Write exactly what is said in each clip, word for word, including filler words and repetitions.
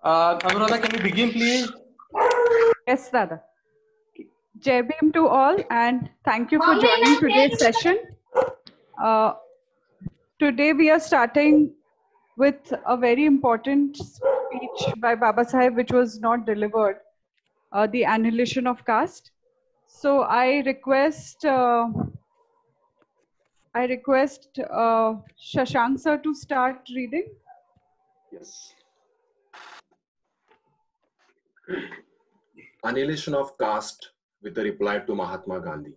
Uh, Anuradha, can we begin, please? Yes, Dada. Jai Bhim to all, and thank you for joining today's session. Uh, today we are starting with a very important speech by Baba Saheb, which was not delivered, uh, the annihilation of caste. So I request, uh, I request uh, Shashank sir to start reading. Yes. Annihilation of caste with a reply to Mahatma Gandhi.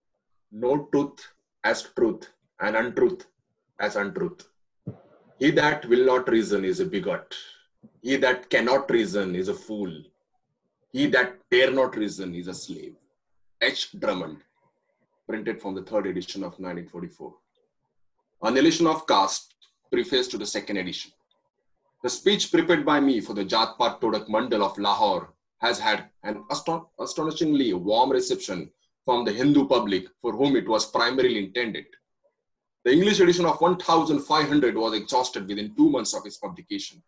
No truth as truth and untruth as untruth. He that will not reason is a bigot. He that cannot reason is a fool. He that dare not reason is a slave. H. Drummond, printed from the third edition of nineteen forty-four. Annihilation of Caste, preface to the second edition. The speech prepared by me for the Jat Pat Todak Mandal of Lahore has had an aston astonishingly warm reception from the Hindu public for whom it was primarily intended. The English edition of one thousand five hundred was exhausted within two months of its publication.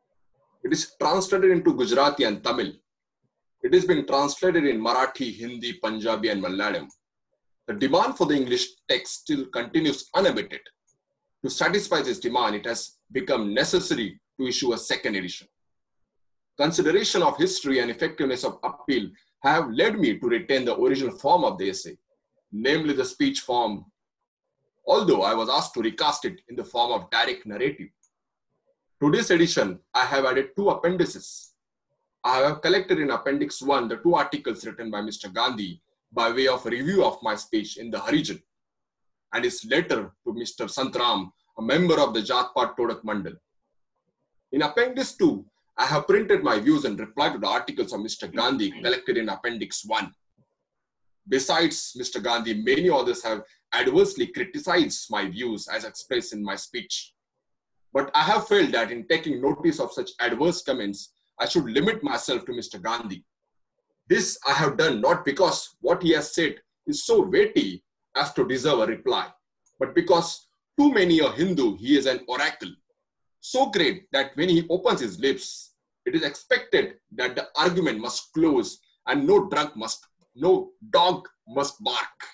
It is translated into Gujarati and Tamil. It has been translated in Marathi, Hindi, Punjabi, and Malayalam. The demand for the English text still continues unabated. To satisfy this demand, it has become necessary to issue a second edition. Consideration of history and effectiveness of appeal have led me to retain the original form of the essay, namely the speech form, although I was asked to recast it in the form of direct narrative. To this edition, I have added two appendices. I have collected in Appendix one the two articles written by Mister Gandhi by way of review of my speech in the Harijan, and his letter to Mister Santram, a member of the Jat Pat Todak Mandal. In Appendix two, I have printed my views and replied to the articles of Mister Gandhi collected in Appendix one. Besides Mister Gandhi, many others have adversely criticized my views as expressed in my speech. But I have felt that in taking notice of such adverse comments, I should limit myself to Mister Gandhi. This I have done not because what he has said is so weighty as to deserve a reply, but because to many a Hindu he is an oracle, so great that when he opens his lips, it is expected that the argument must close and no drug must, no dog must bark.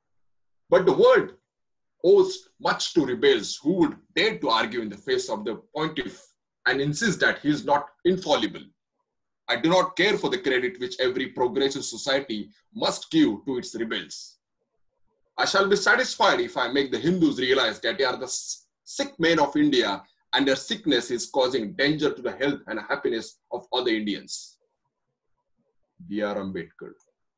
But the world owes much to rebels who would dare to argue in the face of the pontiff and insist that he is not infallible. I do not care for the credit which every progressive society must give to its rebels. I shall be satisfied if I make the Hindus realize that they are the sick men of India and their sickness is causing danger to the health and happiness of other Indians. B R Ambedkar.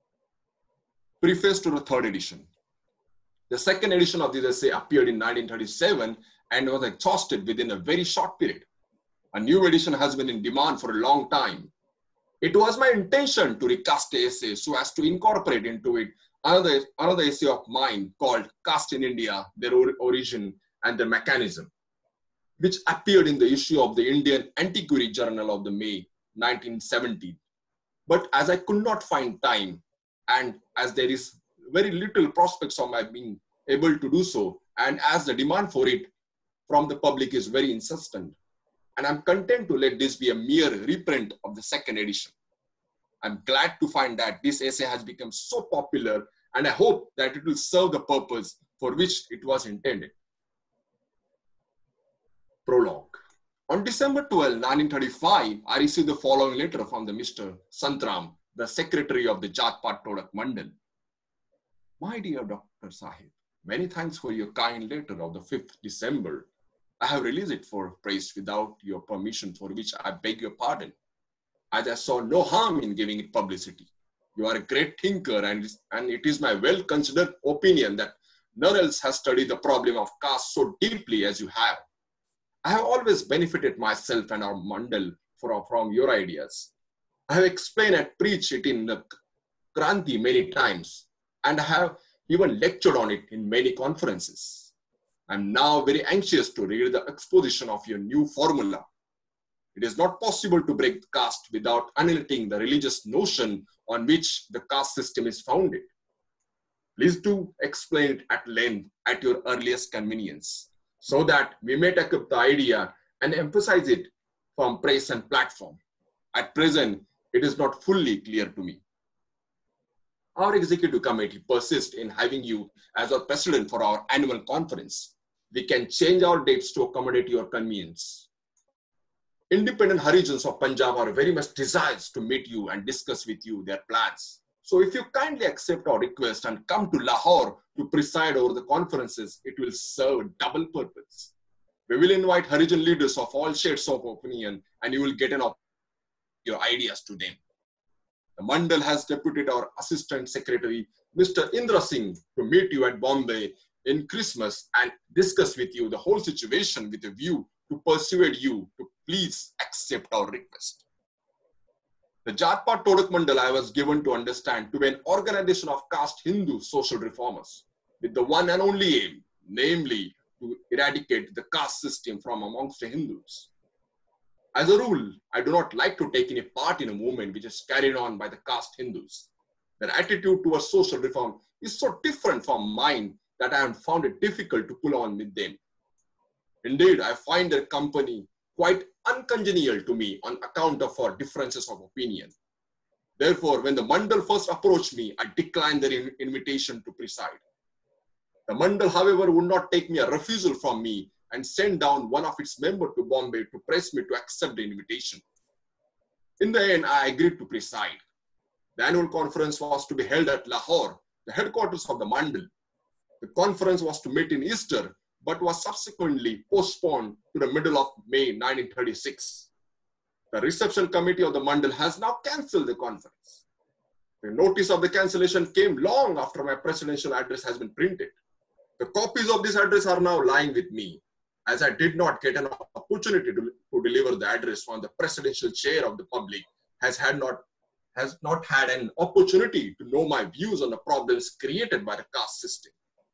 Preface to the third edition. The second edition of this essay appeared in nineteen thirty-seven and was exhausted within a very short period. A new edition has been in demand for a long time. It was my intention to recast the essay so as to incorporate into it another, another essay of mine called Caste in India, Their Origin and Their Mechanism, which appeared in the issue of the Indian Antiquary Journal of the May nineteen seventy. But as I could not find time, and as there is very little prospects of my being able to do so, and as the demand for it from the public is very insistent, and I'm content to let this be a mere reprint of the second edition. I'm glad to find that this essay has become so popular, and I hope that it will serve the purpose for which it was intended. Prologue. On December twelfth, nineteen thirty-five, I received the following letter from the Mister Santram, the secretary of the Jat Pat Todak Mandal. My dear Doctor Sahib, many thanks for your kind letter of the fifth December. I have released it for praise without your permission, for which I beg your pardon, as I saw no harm in giving it publicity. You are a great thinker, and, and it is my well-considered opinion that none else has studied the problem of caste so deeply as you have. I have always benefited myself and our mandal for, from your ideas. I have explained and preached it in the Kranti many times, and I have even lectured on it in many conferences. I am now very anxious to read the exposition of your new formula. It is not possible to break caste without annihilating the religious notion on which the caste system is founded. Please do explain it at length at your earliest convenience, so that we may take up the idea and emphasize it from press and platform. At present, it is not fully clear to me. Our executive committee persists in having you as our president for our annual conference. We can change our dates to accommodate your convenience. Independent Harijans of Punjab are very much desirous to meet you and discuss with you their plans. So if you kindly accept our request and come to Lahore to preside over the conferences, it will serve a double purpose. We will invite Harijan leaders of all shades of opinion, and you will get an op- your ideas to them. The Mandal has deputed our Assistant Secretary, Mister Indra Singh, to meet you at Bombay in Christmas and discuss with you the whole situation with a view to persuade you to please accept our request. The Jatpat Todak Mandal I was given to understand to be an organization of caste Hindu social reformers with the one and only aim, namely to eradicate the caste system from amongst the Hindus. As a rule, I do not like to take any part in a movement which is carried on by the caste Hindus. Their attitude towards social reform is so different from mine that I have found it difficult to pull on with them. Indeed, I find their company quite uncongenial to me on account of our differences of opinion. Therefore, when the Mandal first approached me, I declined their in invitation to preside. The Mandal, however, would not take me a refusal from me and sent down one of its members to Bombay to press me to accept the invitation. In the end, I agreed to preside. The annual conference was to be held at Lahore, the headquarters of the Mandal. The conference was to meet in Easter, but was subsequently postponed to the middle of May nineteen thirty-six. The reception committee of the Mandal has now cancelled the conference. The notice of the cancellation came long after my presidential address has been printed. The copies of this address are now lying with me, as I did not get an opportunity to, to deliver the address on the presidential chair of the public, has had not has not had an opportunity to know my views on the problems created by the caste system.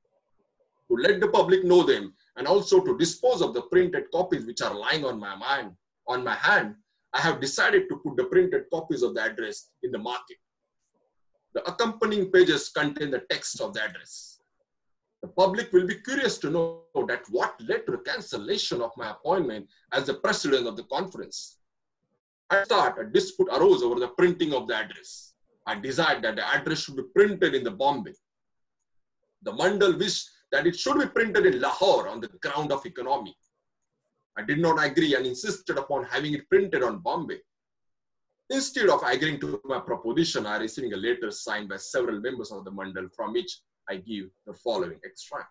To let the public know them and also to dispose of the printed copies which are lying on my mind, on my hand, I have decided to put the printed copies of the address in the market. The accompanying pages contain the text of the address. The public will be curious to know that what led to the cancellation of my appointment as the president of the conference. At the start, a dispute arose over the printing of the address. I desired that the address should be printed in the Bombay. The Mandal wished that it should be printed in Lahore on the ground of economy. I did not agree and insisted upon having it printed on Bombay. Instead of agreeing to my proposition, I received a letter signed by several members of the Mandal, from which I give the following extract.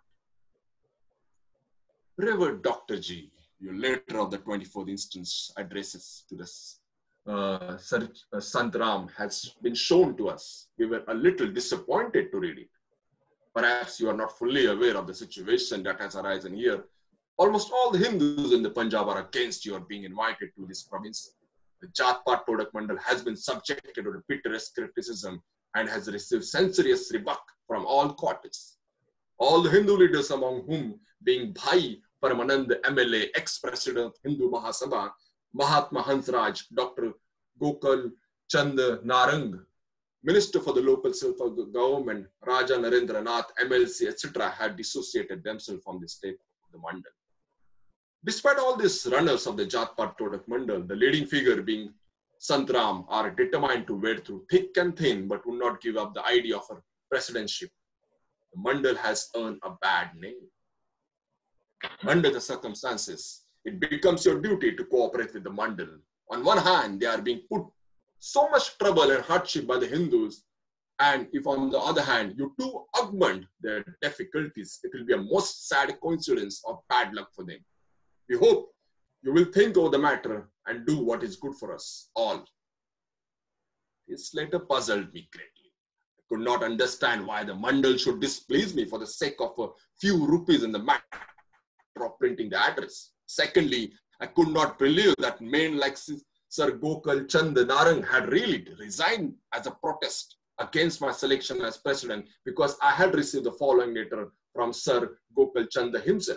Revered Doctor G, your letter of the twenty-fourth instance addresses to the uh, Sir uh, Santram has been shown to us. We were a little disappointed to read it. Perhaps you are not fully aware of the situation that has arisen here. Almost all the Hindus in the Punjab are against your being invited to this province. The Jatpat Todak Mandal has been subjected to the bitterest criticism and has received censorious rebuke from all quarters. All the Hindu leaders, among whom being Bhai Paramanand M L A, ex-president of Hindu Mahasabha, Mahatma Hansraj, Doctor Gokal Chand Narang, Minister for the local self-government, Raja Narendra Nath, M L C, et cetera, had dissociated themselves from the state of the Mandal. Despite all these runners of the Jatpat Todak Mandal, the leading figure being Santram, are determined to wade through thick and thin, but would not give up the idea of a presidentship. The Mandal has earned a bad name. Under the circumstances, it becomes your duty to cooperate with the Mandal. On one hand, they are being put so much trouble and hardship by the Hindus, and if on the other hand, you too augment their difficulties, it will be a most sad coincidence of bad luck for them. We hope you will think over the matter and do what is good for us all. This letter puzzled me greatly. I could not understand why the Mandal should displease me for the sake of a few rupees in the matter of printing the address. Secondly, I could not believe that men like Sir Gokal Chand Narang had really resigned as a protest against my selection as president, because I had received the following letter from Sir Gokal Chand himself.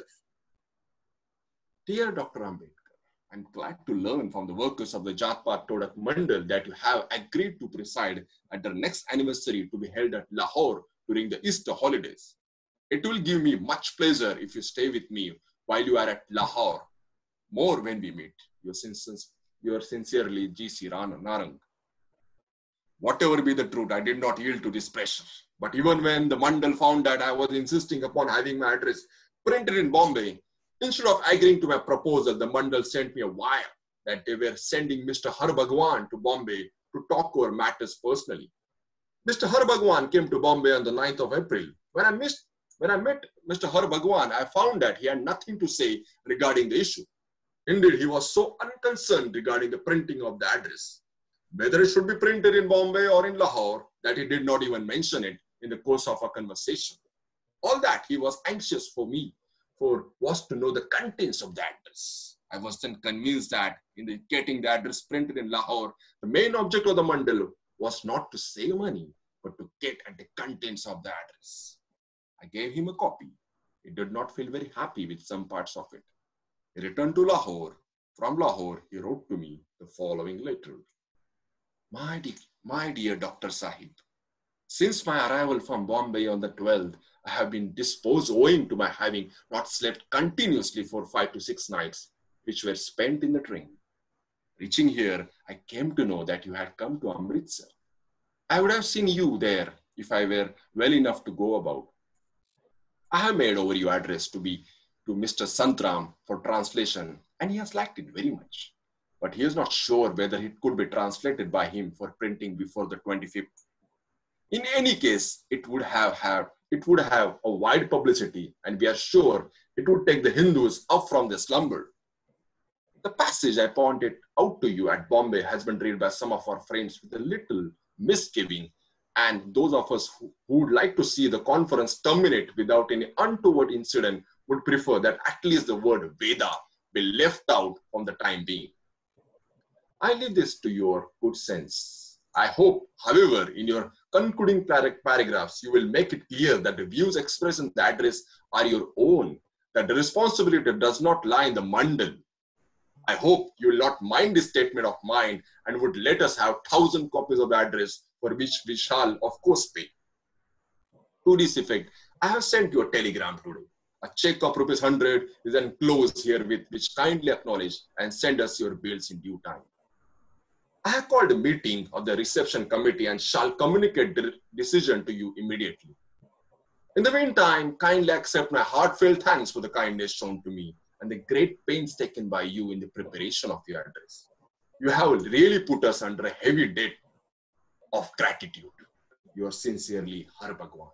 Dear Doctor Ambedkar, I'm glad to learn from the workers of the Jatpat Todak Mandal that you have agreed to preside at the next anniversary to be held at Lahore during the Easter holidays. It will give me much pleasure if you stay with me while you are at Lahore. More when we meet. Your sincere, Yours sincerely, G C Narang. Whatever be the truth, I did not yield to this pressure. But even when the Mandal found that I was insisting upon having my address printed in Bombay, instead of agreeing to my proposal, the Mandal sent me a wire that they were sending Mister Harbhagwan to Bombay to talk over matters personally. Mister Harbhagwan came to Bombay on the ninth of April. When I, missed, when I met Mister Harbhagwan, I found that he had nothing to say regarding the issue. Indeed, he was so unconcerned regarding the printing of the address, whether it should be printed in Bombay or in Lahore, that he did not even mention it in the course of our conversation. All that he was anxious for me for was to know the contents of the address. I was then convinced that in the getting the address printed in Lahore, the main object of the Mandal was not to save money, but to get at the contents of the address. I gave him a copy. He did not feel very happy with some parts of it. He returned to Lahore. From Lahore, he wrote to me the following letter. My dear, my dear Doctor Sahib, since my arrival from Bombay on the twelfth, I have been disposed owing to my having not slept continuously for five to six nights, which were spent in the train. Reaching here, I came to know that you had come to Amritsar. I would have seen you there if I were well enough to go about. I have made over your address to be to Mister Santram for translation, and he has liked it very much. But he is not sure whether it could be translated by him for printing before the twenty-fifth. In any case, it would have, have, it would have a wide publicity, and we are sure it would take the Hindus up from their slumber. The passage I pointed out to you at Bombay has been read by some of our friends with a little misgiving, and those of us who, who would like to see the conference terminate without any untoward incident would prefer that at least the word Veda be left out from the time being. I leave this to your good sense. I hope, however, in your concluding paragraphs, you will make it clear that the views expressed in the address are your own, that the responsibility does not lie in the Mandal. I hope you will not mind this statement of mine and would let us have thousand copies of the address, for which we shall, of course, pay. To this effect, I have sent you a telegram today. A check of rupees one hundred is enclosed herewith, which kindly acknowledge and send us your bills in due time. I have called a meeting of the reception committee and shall communicate the decision to you immediately. In the meantime, kindly accept my heartfelt thanks for the kindness shown to me and the great pains taken by you in the preparation of your address. You have really put us under a heavy debt of gratitude. Yours sincerely, Harbhagwan.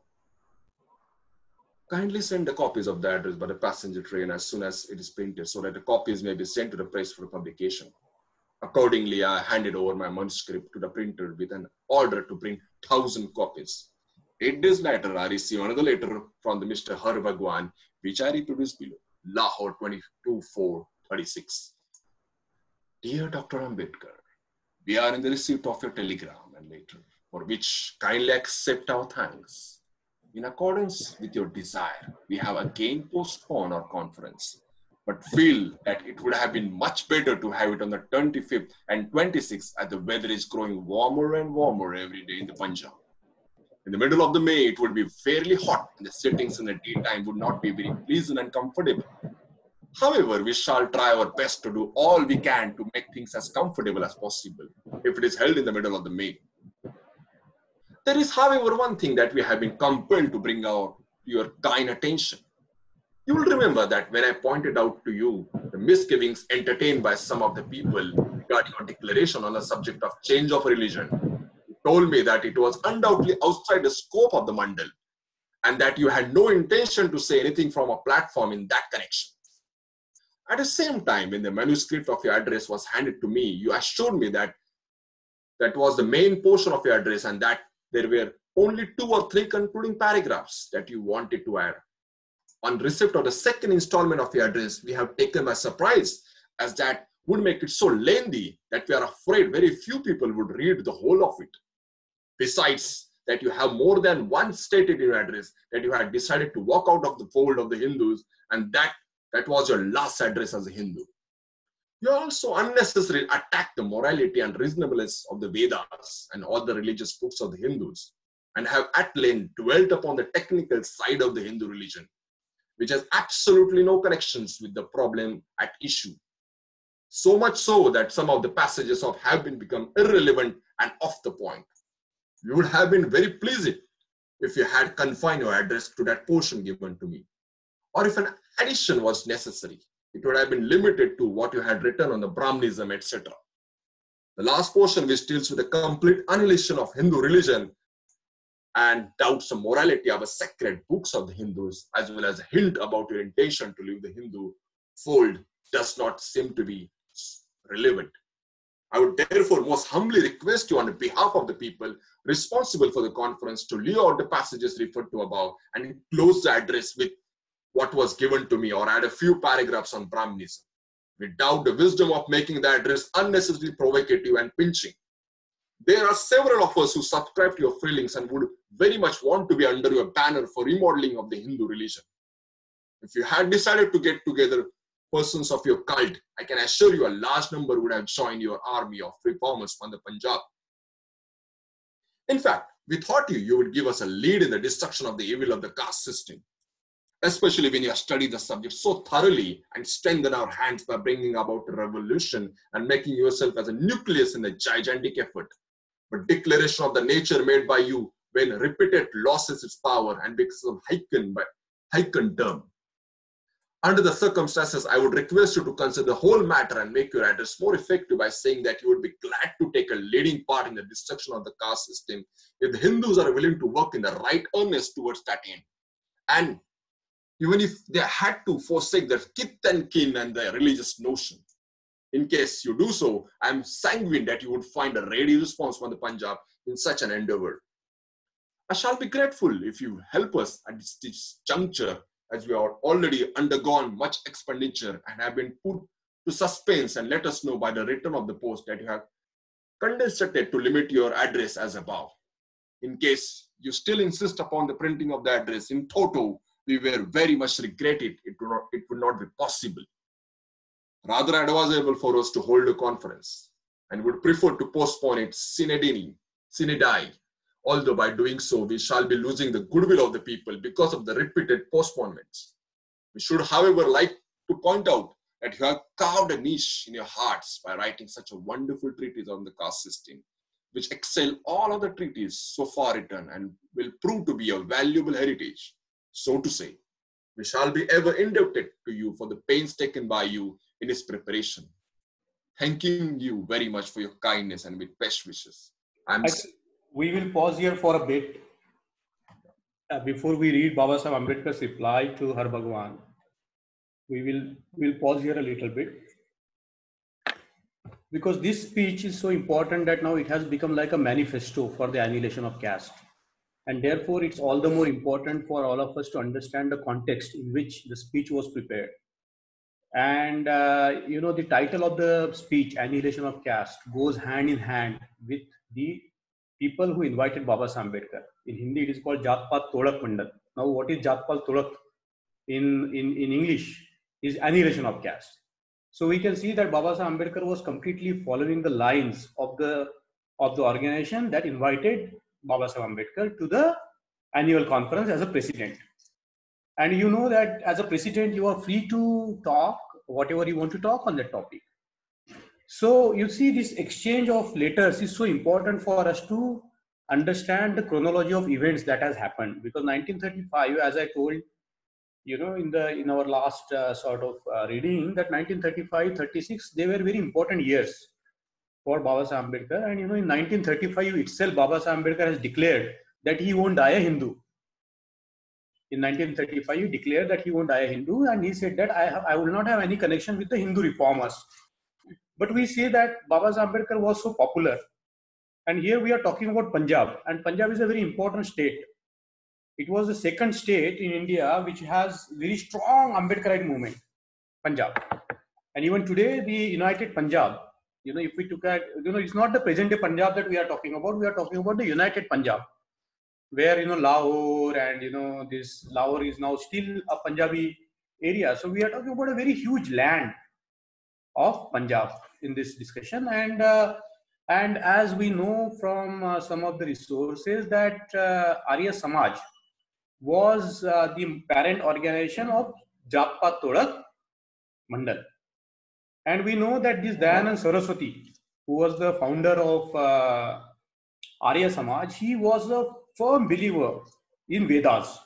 Kindly send the copies of the address by the passenger train as soon as it is printed, so that the copies may be sent to the press for publication. Accordingly, I handed over my manuscript to the printer with an order to print thousand copies. Eight days later, I received another letter from the Mister Harbhagwan, which I reproduce below. Lahore, twenty-two four thirty-six. Dear Doctor Ambedkar, we are in the receipt of your telegram and letter, for which kindly accept our thanks. In accordance with your desire, we have again postponed our conference, but feel that it would have been much better to have it on the twenty-fifth and twenty-sixth, as the weather is growing warmer and warmer every day in the Punjab. In the middle of the May, it would be fairly hot, and the sittings in the daytime would not be very pleasant and comfortable. However, we shall try our best to do all we can to make things as comfortable as possible if it is held in the middle of the May. There is, however, one thing that we have been compelled to bring out to your kind attention. You will remember that when I pointed out to you the misgivings entertained by some of the people regarding your declaration on the subject of change of religion, you told me that it was undoubtedly outside the scope of the Mandal, and that you had no intention to say anything from a platform in that connection. At the same time, when the manuscript of your address was handed to me, you assured me that that was the main portion of your address and that there were only two or three concluding paragraphs that you wanted to add. On receipt of the second installment of your address, we have taken by surprise, as that would make it so lengthy that we are afraid very few people would read the whole of it. Besides, that you have more than once stated in your address that you had decided to walk out of the fold of the Hindus, and that that was your last address as a Hindu. You also unnecessarily attack the morality and reasonableness of the Vedas and all the religious books of the Hindus, and have at length dwelt upon the technical side of the Hindu religion, which has absolutely no connections with the problem at issue. So much so that some of the passages of have been become irrelevant and off the point. You would have been very pleased if you had confined your address to that portion given to me. Or if an addition was necessary, it would have been limited to what you had written on the Brahmanism, et cetera. The last portion, which deals with the complete annihilation of Hindu religion and doubts of morality of the sacred books of the Hindus, as well as a hint about your intention to leave the Hindu fold, does not seem to be relevant. I would therefore most humbly request you on behalf of the people responsible for the conference to leave out the passages referred to above and close the address with what was given to me, or add a few paragraphs on Brahmanism. We doubt the wisdom of making the address unnecessarily provocative and pinching. There are several of us who subscribe to your feelings and would very much want to be under your banner for remodeling of the Hindu religion. If you had decided to get together persons of your cult, I can assure you a large number would have joined your army of reformers from the Punjab. In fact, we thought you, you would give us a lead in the destruction of the evil of the caste system, especially when you have studied the subject so thoroughly and strengthened our hands by bringing about a revolution and making yourself as a nucleus in the gigantic effort. But declaration of the nature made by you when repeated losses its power and becomes heightened by heightened term. Under the circumstances, I would request you to consider the whole matter and make your address more effective by saying that you would be glad to take a leading part in the destruction of the caste system if the Hindus are willing to work in the right earnest towards that end. And even if they had to forsake their kith and kin and their religious notion. In case you do so, I am sanguine that you would find a ready response from the Punjab in such an endeavor. I shall be grateful if you help us at this juncture, as we have already undergone much expenditure and have been put to suspense, and let us know by the return of the post that you have condescended to limit your address as above. In case you still insist upon the printing of the address in toto, we were very much regret it. It would not, it would not be possible. Rather advisable for us to hold a conference, and would prefer to postpone it sine die, sine die. Although by doing so, we shall be losing the goodwill of the people because of the repeated postponements. We should, however, like to point out that you have carved a niche in your hearts by writing such a wonderful treatise on the caste system, which excel all other treatises so far written and will prove to be a valuable heritage. So to say, we shall be ever indebted to you for the pains taken by you in its preparation. Thanking you very much for your kindness and with best wishes. I'm We will pause here for a bit uh, before we read Baba Saheb Ambedkar's reply to Har Bhagwan. We will will pause here a little bit because this speech is so important that now it has become like a manifesto for the annihilation of caste, and therefore it's all the more important for all of us to understand the context in which the speech was prepared. And uh, you know, the title of the speech, Annihilation of Caste, goes hand in hand with the people who invited Baba Saheb Ambedkar. In Hindi, it is called Jatpat Todak Mandal. Now, what is Jatpat Todak in, in, in English is annihilation of caste. So we can see that Baba Saheb Ambedkar was completely following the lines of the, of the organization that invited Baba Saheb Ambedkar to the annual conference as a president. And you know that as a president, you are free to talk whatever you want to talk on that topic. So you see, this exchange of letters is so important for us to understand the chronology of events that has happened, because nineteen thirty-five, as I told, you know, in the in our last uh, sort of uh, reading, that nineteen thirty-five thirty-six, they were very important years for Baba Saheb Ambedkar. And you know, in nineteen thirty-five itself, Baba Saheb Ambedkar has declared that he won't die a Hindu. In nineteen thirty-five, he declared that he won't die a Hindu, and he said that I, have, I will not have any connection with the Hindu reformers. But we say that Baba Saheb Ambedkar was so popular. And here we are talking about Punjab, and Punjab is a very important state. It was the second state in India which has very strong Ambedkarite movement, Punjab. And even today, the United Punjab, you know, if we took at, you know, it's not the present day Punjab that we are talking about, we are talking about the United Punjab, where, you know, Lahore and, you know, this Lahore is now still a Punjabi area. So we are talking about a very huge land of Punjab in this discussion. And uh, and as we know from uh, some of the resources, that uh, Arya Samaj was uh, the parent organization of Jatpat Todak Mandal. And we know that this Dayanand Saraswati, who was the founder of uh, Arya Samaj, he was a firm believer in Vedas.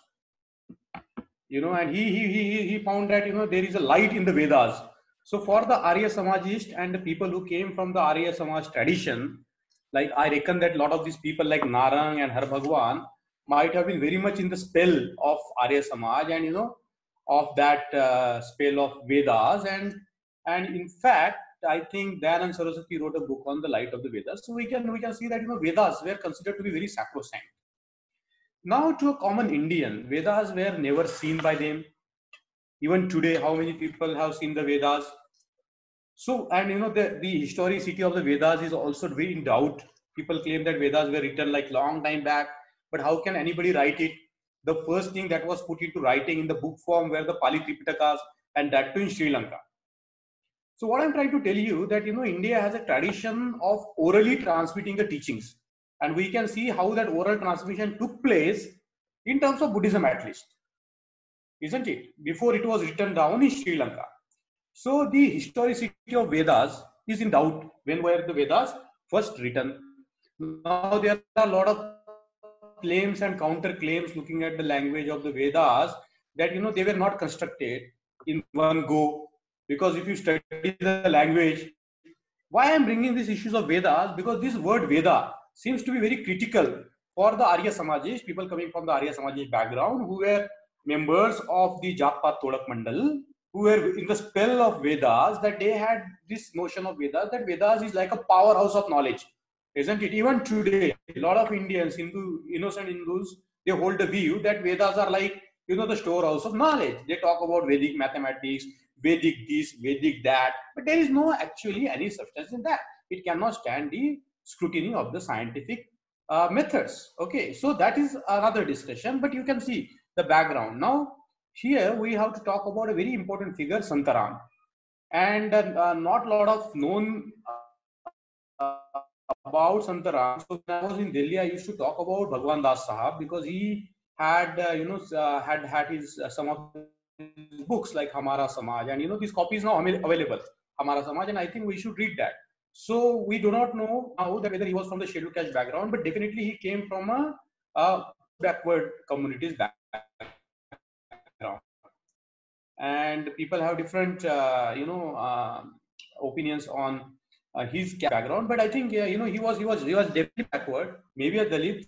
You know, and he, he, he, he found that, you know, there is a light in the Vedas. So for the Arya Samajist and the people who came from the Arya Samaj tradition, like I reckon that a lot of these people like Narang and Har Bhagwan might have been very much in the spell of Arya Samaj and, you know, of that uh, spell of Vedas. And, and in fact, I think Dayanand Saraswati wrote a book on the light of the Vedas. So we can, we can see that, you know, Vedas were considered to be very sacrosanct. Now, to a common Indian, Vedas were never seen by them. Even today, how many people have seen the Vedas? So, and you know, the, the historicity of the Vedas is also very in doubt. People claim that Vedas were written like long time back, but how can anybody write it? The first thing that was put into writing in the book form were the Pali Tripitakas, and that too in Sri Lanka. So what I'm trying to tell you that, you know, India has a tradition of orally transmitting the teachings. And we can see how that oral transmission took place in terms of Buddhism at least. Isn't it? Before it was written down in Sri Lanka. So the historicity of Vedas is in doubt. When were the Vedas first written? Now there are a lot of claims and counter claims looking at the language of the Vedas that, you know, they were not constructed in one go. Because if you study the language, why I'm bringing these issues of Vedas? Because this word Veda seems to be very critical for the Arya Samajists, people coming from the Arya Samajist background, who were members of the Jatpat Todak Mandal, who were in the spell of Vedas, that they had this notion of Vedas, that Vedas is like a powerhouse of knowledge, isn't it? Even today, a lot of Indians, Hindu, innocent Hindus, they hold the view that Vedas are like, you know, the storehouse of knowledge. They talk about Vedic mathematics, Vedic this, Vedic that, but there is no actually any substance in that. It cannot stand the scrutiny of the scientific uh, methods. Okay, so that is another discussion, but you can see the background. Now, here we have to talk about a very important figure, Santaram. And uh, not a lot of known uh, about Santaram. So when I was in Delhi, I used to talk about Bhagwan Das Sahab because he had, uh, you know, uh, had had his uh, some of his books like Hamara Samaj, and you know, these copies now available, Hamara Samaj, and I think we should read that. So we do not know now that whether he was from the scheduled caste background, but definitely he came from a, a backward communities background. And people have different, uh, you know, uh, opinions on uh, his background. But I think, uh, you know, he was he was he was definitely backward. Maybe a Dalit.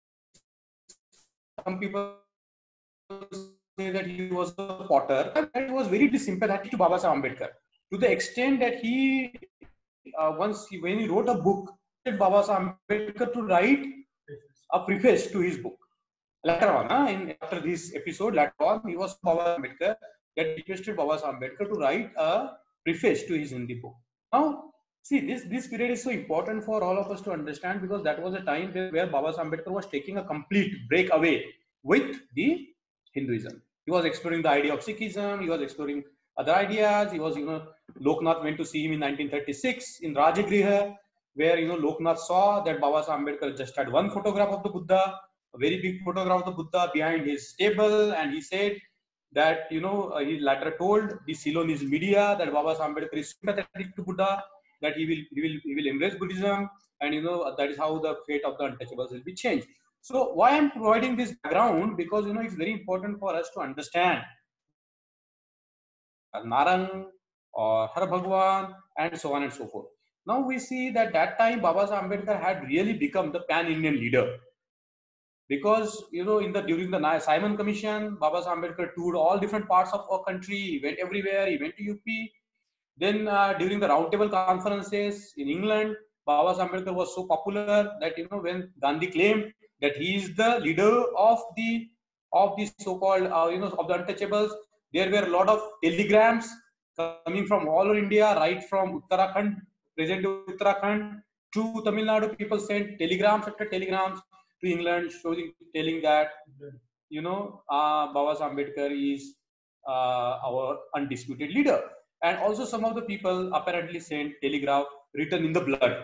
Some people say that he was a potter. And he was very sympathetic to Baba Saheb Ambedkar, to the extent that he uh, once he, when he wrote a book, Baba Saheb Ambedkar to write a preface to his book. Later on, uh, in after this episode, later on, he was Baba Ambedkar that requested Baba Saheb Ambedkar to write a preface to his Hindi book. Now, see, this this period is so important for all of us to understand, because that was a time where, where Baba Saheb Ambedkar was taking a complete break away with the Hinduism. He was exploring the idea of Sikhism. He was exploring other ideas. He was, you know, Loknath went to see him in nineteen thirty-six in Rajagriha, where, you know, Loknath saw that Baba Saheb Ambedkar just had one photograph of the Buddha, a very big photograph of the Buddha behind his table, and he said that, you know, uh, he later told the Ceylonese media that Baba Saheb Ambedkar is sympathetic to Buddha, that he will he will he will embrace Buddhism, and you know, that is how the fate of the untouchables will be changed. So why I'm providing this background, because, you know, it's very important for us to understand Narang or Har Bhagwan and so on and so forth. Now we see that that time Baba Saheb Ambedkar had really become the pan-Indian leader. Because, you know, in the during the Simon Commission, Baba Saheb Ambedkar toured all different parts of our country. He went everywhere. He went to U P. Then uh, during the roundtable conferences in England, Baba Saheb Ambedkar was so popular that, you know, when Gandhi claimed that he is the leader of the of the so-called uh, you know, of the untouchables, there were a lot of telegrams coming from all over India, right from Uttarakhand, present Uttarakhand, to Tamil Nadu. People sent telegrams after telegrams to England, showing, telling that, you know, uh, Baba Saheb Ambedkar is uh, our undisputed leader. And also some of the people apparently sent telegraph written in the blood.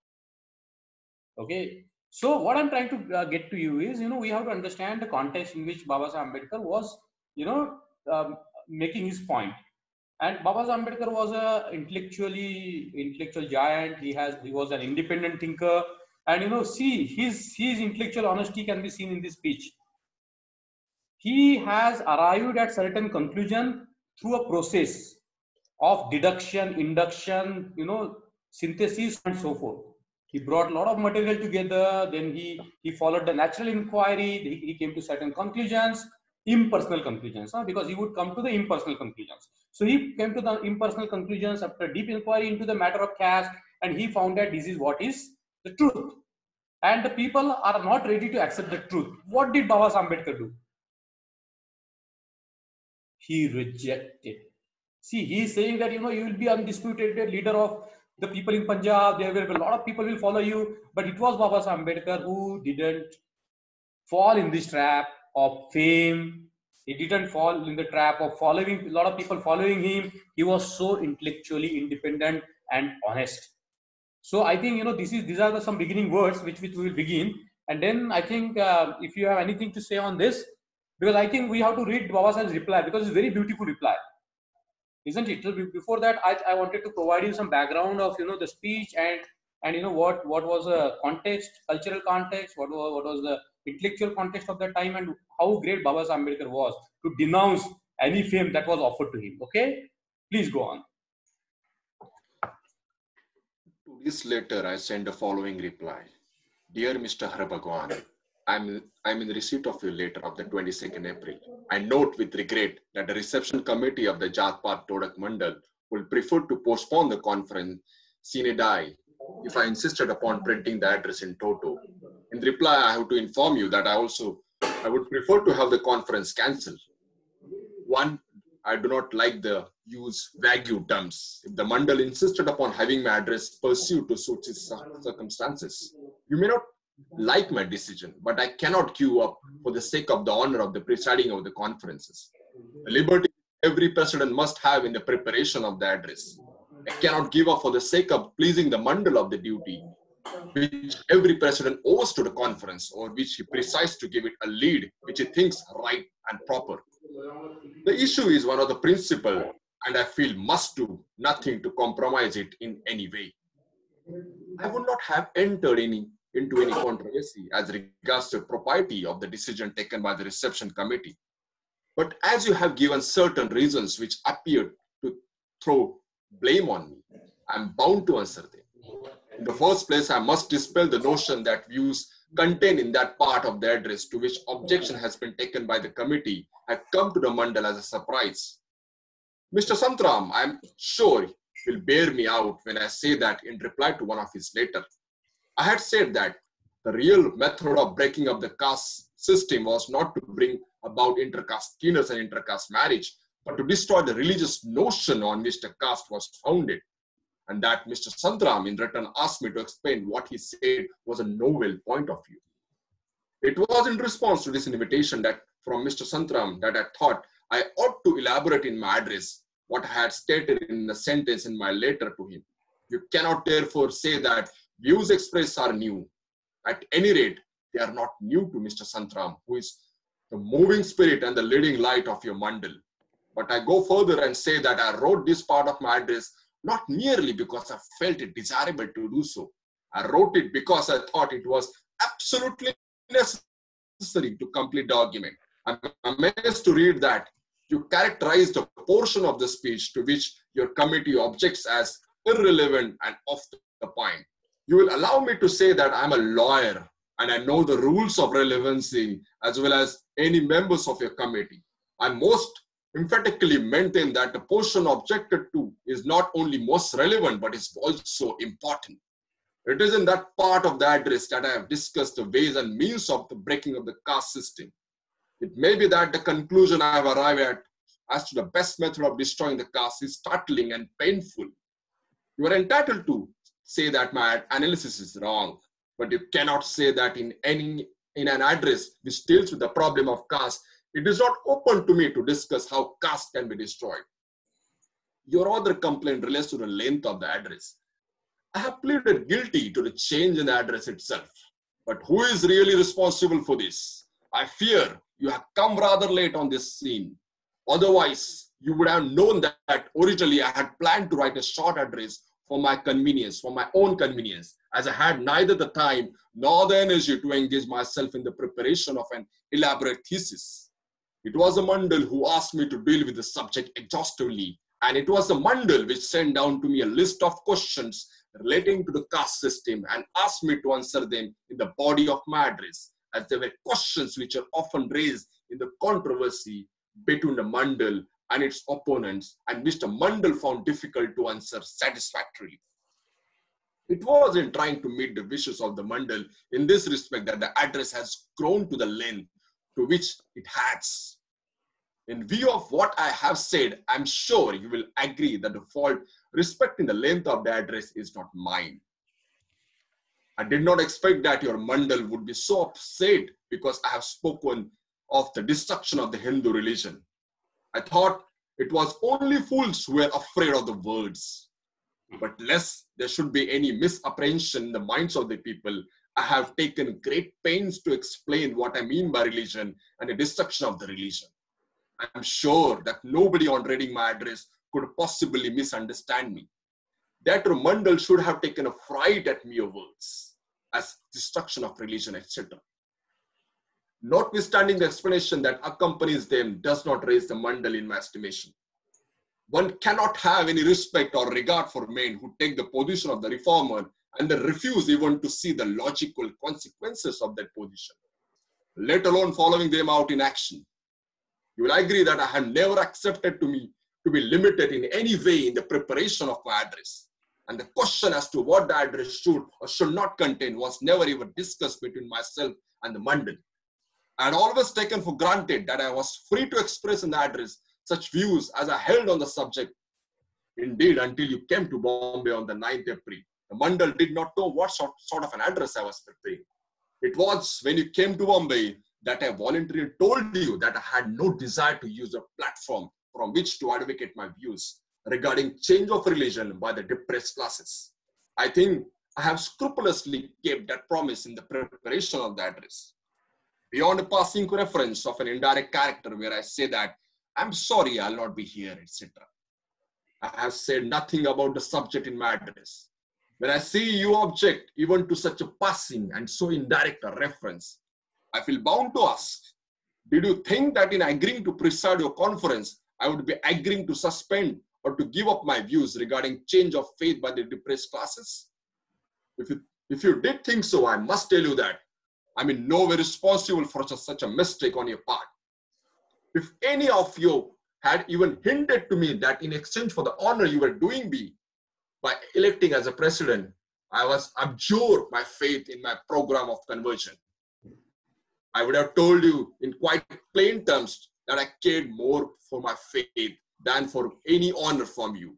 Okay. So what I'm trying to uh, get to you is, you know, we have to understand the context in which Baba Saheb Ambedkar was, you know, um, making his point. And Baba Saheb Ambedkar was a intellectually intellectual giant. He has he was an independent thinker, and you know, see his his intellectual honesty can be seen in this speech. He has arrived at certain conclusion through a process of deduction, induction, you know, synthesis, and so forth. He brought a lot of material together. Then he he followed the natural inquiry. He, he came to certain conclusions, impersonal conclusions, huh? Because he would come to the impersonal conclusions. So he came to the impersonal conclusions after deep inquiry into the matter of caste, and he found that this is what is the truth. And the people are not ready to accept the truth. What did Baba Saheb Ambedkar do? He rejected. See, he is saying that, you know, you will be undisputed leader of the people in Punjab. There will be a lot of people will follow you. But it was Baba Saheb Ambedkar who didn't fall in this trap of fame. He didn't fall in the trap of following a lot of people following him. He was so intellectually independent and honest. So I think, you know, this is these are the some beginning words which, which we will begin. And then I think uh, if you have anything to say on this, because I think we have to read Baba Saheb's reply, because it's a very beautiful reply, isn't it? So before that, I, I wanted to provide you some background of, you know, the speech and and you know what what was the context, cultural context, what was what was the intellectual context of that time, and how great Baba Saheb Ambedkar was to denounce any fame that was offered to him. Okay, please go on. To this letter, I send the following reply. Dear Mister Harbhagwan, I'm, I'm in receipt of your letter of the twenty-second April. I note with regret that the reception committee of the Jat Path Todak Mandal will prefer to postpone the conference sine die if I insisted upon printing the address in toto. In reply, I have to inform you that I also I would prefer to have the conference cancelled. One, I do not like the use vague terms. If the Mandal insisted upon having my address pursued to suit its circumstances, you may not like my decision, but I cannot queue up for the sake of the honor of the presiding of the conferences. The liberty every president must have in the preparation of the address. I cannot give up for the sake of pleasing the Mandal of the duty, which every president owes to the conference, or which he presides to give it a lead which he thinks right and proper. The issue is one of the principle, and I feel must do nothing to compromise it in any way. I would not have entered any into any controversy as regards the propriety of the decision taken by the reception committee. But as you have given certain reasons which appear to throw blame on me, I am bound to answer them. In the first place, I must dispel the notion that views contained in that part of the address to which objection has been taken by the committee have come to the Mandal as a surprise. Mister Santram, I am sure, will bear me out when I say that in reply to one of his letters, I had said that the real method of breaking up the caste system was not to bring about intercaste keeners and intercaste marriage, but to destroy the religious notion on which the caste was founded. And that Mister Santram in return asked me to explain what he said was a novel point of view. It was in response to this invitation that from Mister Santram that I thought I ought to elaborate in my address what I had stated in a sentence in my letter to him. You cannot therefore say that views expressed are new. At any rate, they are not new to Mister Santram, who is the moving spirit and the leading light of your Mandal. But I go further and say that I wrote this part of my address not merely because I felt it desirable to do so. I wrote it because I thought it was absolutely necessary to complete the argument. I'm amazed to read that you characterized a portion of the speech to which your committee objects as irrelevant and off the point. You will allow me to say that I'm a lawyer and I know the rules of relevancy as well as any members of your committee. I most emphatically maintain that the portion objected to is not only most relevant but is also important. It is in that part of the address that I have discussed the ways and means of the breaking of the caste system. It may be that the conclusion I have arrived at as to the best method of destroying the caste is startling and painful. You are entitled to say that my analysis is wrong, but you cannot say that in any in an address which deals with the problem of caste, it is not open to me to discuss how caste can be destroyed. Your other complaint relates to the length of the address. I have pleaded guilty to the change in the address itself. But who is really responsible for this? I fear you have come rather late on this scene. Otherwise, you would have known that, that originally I had planned to write a short address for my convenience, for my own convenience, as I had neither the time nor the energy to engage myself in the preparation of an elaborate thesis. It was a Mandal who asked me to deal with the subject exhaustively, and it was the Mandal which sent down to me a list of questions relating to the caste system and asked me to answer them in the body of my address, as they were questions which are often raised in the controversy between the Mandal and its opponents, and which the Mandal found difficult to answer satisfactorily. It was in trying to meet the wishes of the Mandal in this respect that the address has grown to the length to which it has. In view of what I have said, I'm sure you will agree that the fault respecting the length of the address is not mine. I did not expect that your Mandal would be so upset because I have spoken of the destruction of the Hindu religion. I thought it was only fools who were afraid of the words. But lest there should be any misapprehension in the minds of the people, I have taken great pains to explain what I mean by religion and the destruction of the religion. I'm sure that nobody on reading my address could possibly misunderstand me. That Mandal should have taken a fright at mere words as destruction of religion, et cetera. Notwithstanding the explanation that accompanies them does not raise the Mandal in my estimation. One cannot have any respect or regard for men who take the position of the reformer and they refuse even to see the logical consequences of that position, let alone following them out in action. You will agree that I have never accepted to me to be limited in any way in the preparation of my address. And the question as to what the address should or should not contain was never even discussed between myself and the Mandal. I had always taken for granted that I was free to express in the address such views as I held on the subject. Indeed, until you came to Bombay on the ninth of April, the Mandal did not know what sort, sort of an address I was preparing. It was when you came to Bombay that I voluntarily told you that I had no desire to use a platform from which to advocate my views regarding change of religion by the depressed classes. I think I have scrupulously kept that promise in the preparation of the address. Beyond a passing reference of an indirect character where I say that I'm sorry I'll not be here, et cetera. I have said nothing about the subject in my address. When I see you object even to such a passing and so indirect a reference, I feel bound to ask, did you think that in agreeing to preside your conference, I would be agreeing to suspend or to give up my views regarding change of faith by the depressed classes? If you, if you did think so, I must tell you that I'm in no way responsible for such, such a mistake on your part. If any of you had even hinted to me that in exchange for the honor you were doing me by electing as a president, I was abjure my faith in my program of conversion, I would have told you in quite plain terms that I cared more for my faith than for any honor from you.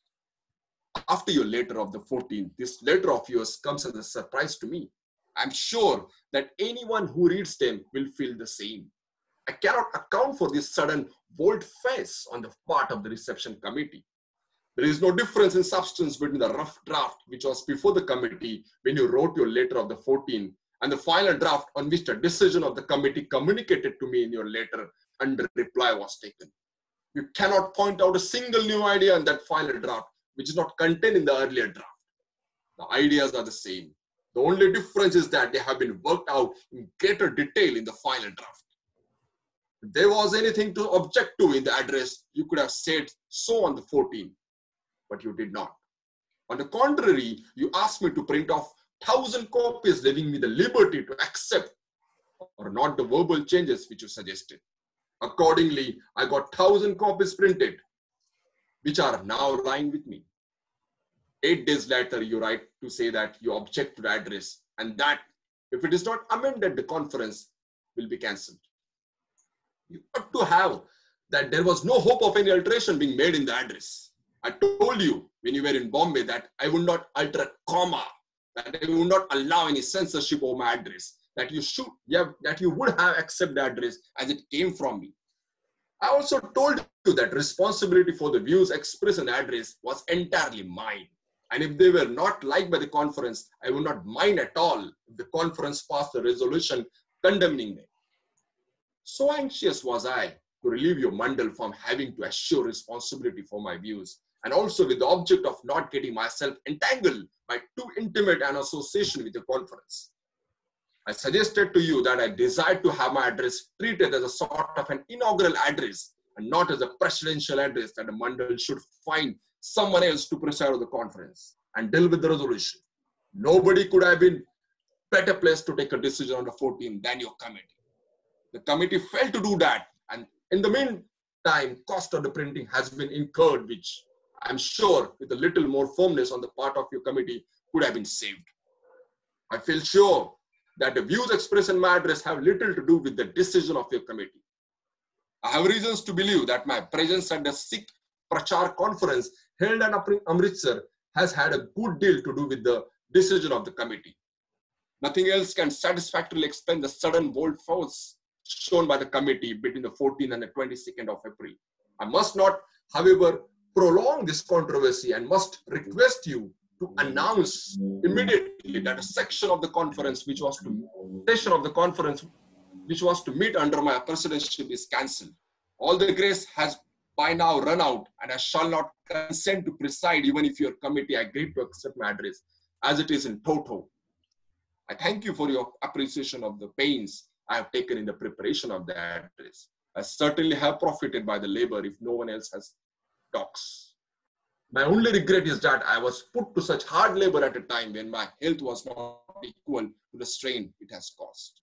After your letter of the fourteenth, this letter of yours comes as a surprise to me. I'm sure that anyone who reads them will feel the same. I cannot account for this sudden volte-face on the part of the reception committee. There is no difference in substance between the rough draft which was before the committee when you wrote your letter of the fourteenth and the final draft on which the decision of the committee communicated to me in your letter and the reply was taken. You cannot point out a single new idea in that final draft which is not contained in the earlier draft. The ideas are the same. The only difference is that they have been worked out in greater detail in the final draft. If there was anything to object to in the address, you could have said so on the fourteenth, but you did not. On the contrary, you asked me to print off thousand copies, leaving me the liberty to accept or not the verbal changes which you suggested. Accordingly, I got thousand copies printed, which are now lying with me. Eight days later, you write to say that you object to the address and that if it is not amended, the conference will be cancelled. You ought to have that there was no hope of any alteration being made in the address. I told you when you were in Bombay that I would not alter a comma, that I would not allow any censorship over my address, that you should, yeah, that you would have accepted the address as it came from me. I also told you that responsibility for the views expressed in the address was entirely mine. And if they were not liked by the conference, I would not mind at all if the conference passed a resolution condemning them. So anxious was I to relieve your mandal from having to assure responsibility for my views, and also with the object of not getting myself entangled by too intimate an association with the conference. I suggested to you that I desired to have my address treated as a sort of an inaugural address and not as a presidential address that the mandal should find someone else to preside over the conference and deal with the resolution. Nobody could have been better placed to take a decision on the fourteenth than your committee. The committee failed to do that, and in the meantime, cost of the printing has been incurred, which I'm sure with a little more firmness on the part of your committee could have been saved. I feel sure that the views expressed in my address have little to do with the decision of your committee. I have reasons to believe that my presence at the Sikh Prachar conference held at Amritsar has had a good deal to do with the decision of the committee. Nothing else can satisfactorily explain the sudden bold force shown by the committee between the fourteenth and the twenty-second of April. I must not, however, prolong this controversy and must request you to announce immediately that a section of the conference which was to session of the conference which was to meet under my presidency is cancelled. All the grace has by now run out, and I shall not consent to preside even if your committee agreed to accept my address as it is in toto. I thank you for your appreciation of the pains I have taken in the preparation of the address. I certainly have profited by the labor if no one else has talks. My only regret is that I was put to such hard labor at a time when my health was not equal to the strain it has caused.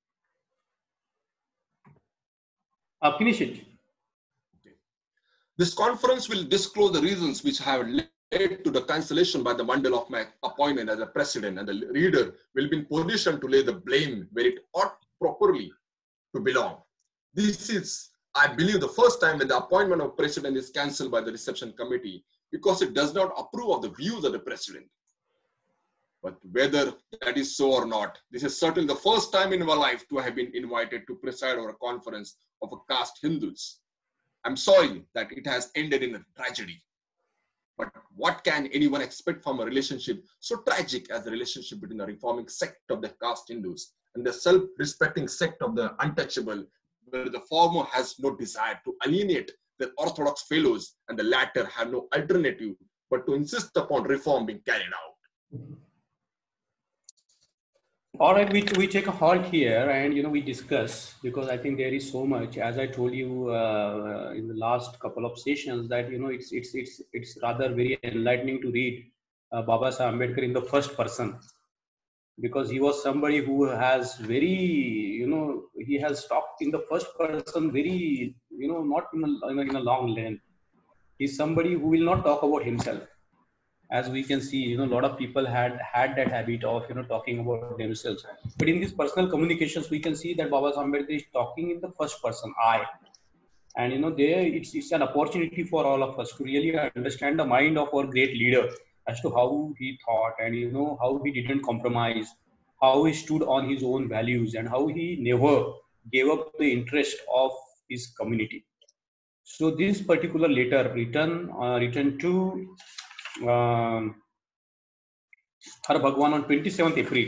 Uh, finish it. Okay. This conference will disclose the reasons which have led to the cancellation by the mandal of my appointment as a president, and the reader will be in position to lay the blame where it ought properly to belong. This is, I believe, the first time when the appointment of president is cancelled by the reception committee because it does not approve of the views of the president. But whether that is so or not, this is certainly the first time in my life to have been invited to preside over a conference of a caste Hindus. I'm sorry that it has ended in a tragedy. But what can anyone expect from a relationship so tragic as the relationship between the reforming sect of the caste Hindus and the self-respecting sect of the untouchable, where the former has no desire to alienate their orthodox fellows and the latter have no alternative but to insist upon reform being carried out. All right, we, we take a halt here and, you know, we discuss, because I think there is so much, as I told you uh, in the last couple of sessions, that, you know, it's, it's, it's, it's rather very enlightening to read uh, Baba Saheb Ambedkar in the first person, because he was somebody who has very, you know, he has talked in the first person very, you know, not in a, in a long length. He's somebody who will not talk about himself. As we can see, you know, a lot of people had had that habit of, you know, talking about themselves. But in these personal communications, we can see that Baba Saheb Ambedkar is talking in the first person, I. And, you know, there it's, it's an opportunity for all of us to really understand the mind of our great leader as to how he thought and, you know, how he didn't compromise, how he stood on his own values, and how he never gave up the interest of his community. So this particular letter written, uh, written to Um, Har Bhagwan on twenty-seventh April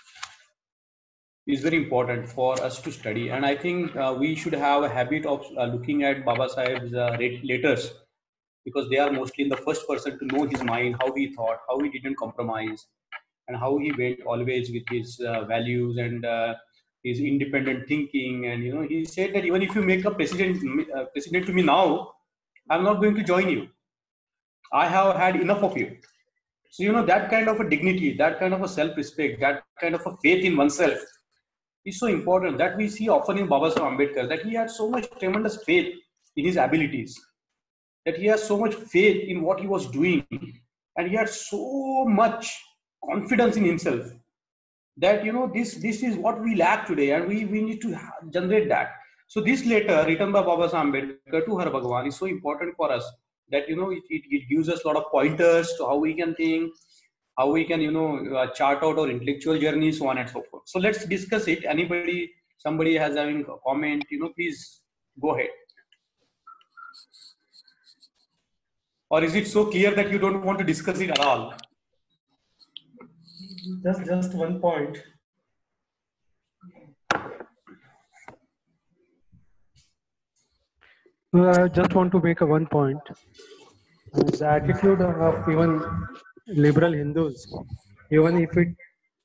is very important for us to study, and I think uh, we should have a habit of uh, looking at Baba Saheb's uh, letters, because they are mostly in the first person, to know his mind, how he thought, how he didn't compromise, and how he went always with his uh, values and uh, his independent thinking. And, you know, he said that even if you make a president uh, president to me now, I'm not going to join you. I have had enough of you. So, you know, that kind of a dignity, that kind of a self-respect, that kind of a faith in oneself is so important, that we see often in Baba Saheb Ambedkar, that he had so much tremendous faith in his abilities, that he has so much faith in what he was doing, and he had so much confidence in himself that, you know, this, this is what we lack today, and we, we need to generate that. So this letter written by Baba Saheb Ambedkar to Har Bhagwan is so important for us, that, you know, it, it, it gives us a lot of pointers to how we can think, how we can, you know, uh, chart out our intellectual journey, so on and so forth. So let's discuss it. Anybody, somebody has having a comment, you know, please go ahead. Or is it so clear that you don't want to discuss it at all? Just, just one point. Uh, I just want to make a one point. Uh, the attitude of even liberal Hindus, even if it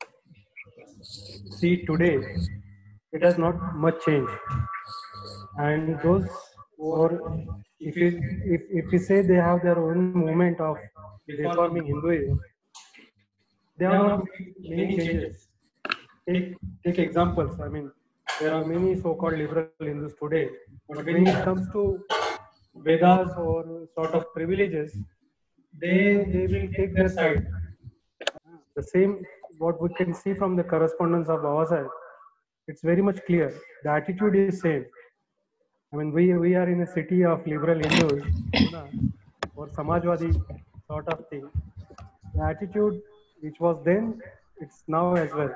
see today, it has not much changed. And those, or if you if, if you say they have their own movement of reforming Hinduism, they have not made many changes. Take take examples. I mean, there are many so-called liberal Hindus today, but when it comes to Vedas or sort of privileges, they they will take their side. The same what we can see from the correspondence of Baba Sahib, it's very much clear. The attitude is same. I mean, we we are in a city of liberal Hindus, or Samajwadi sort of thing. The attitude which was then, it's now as well.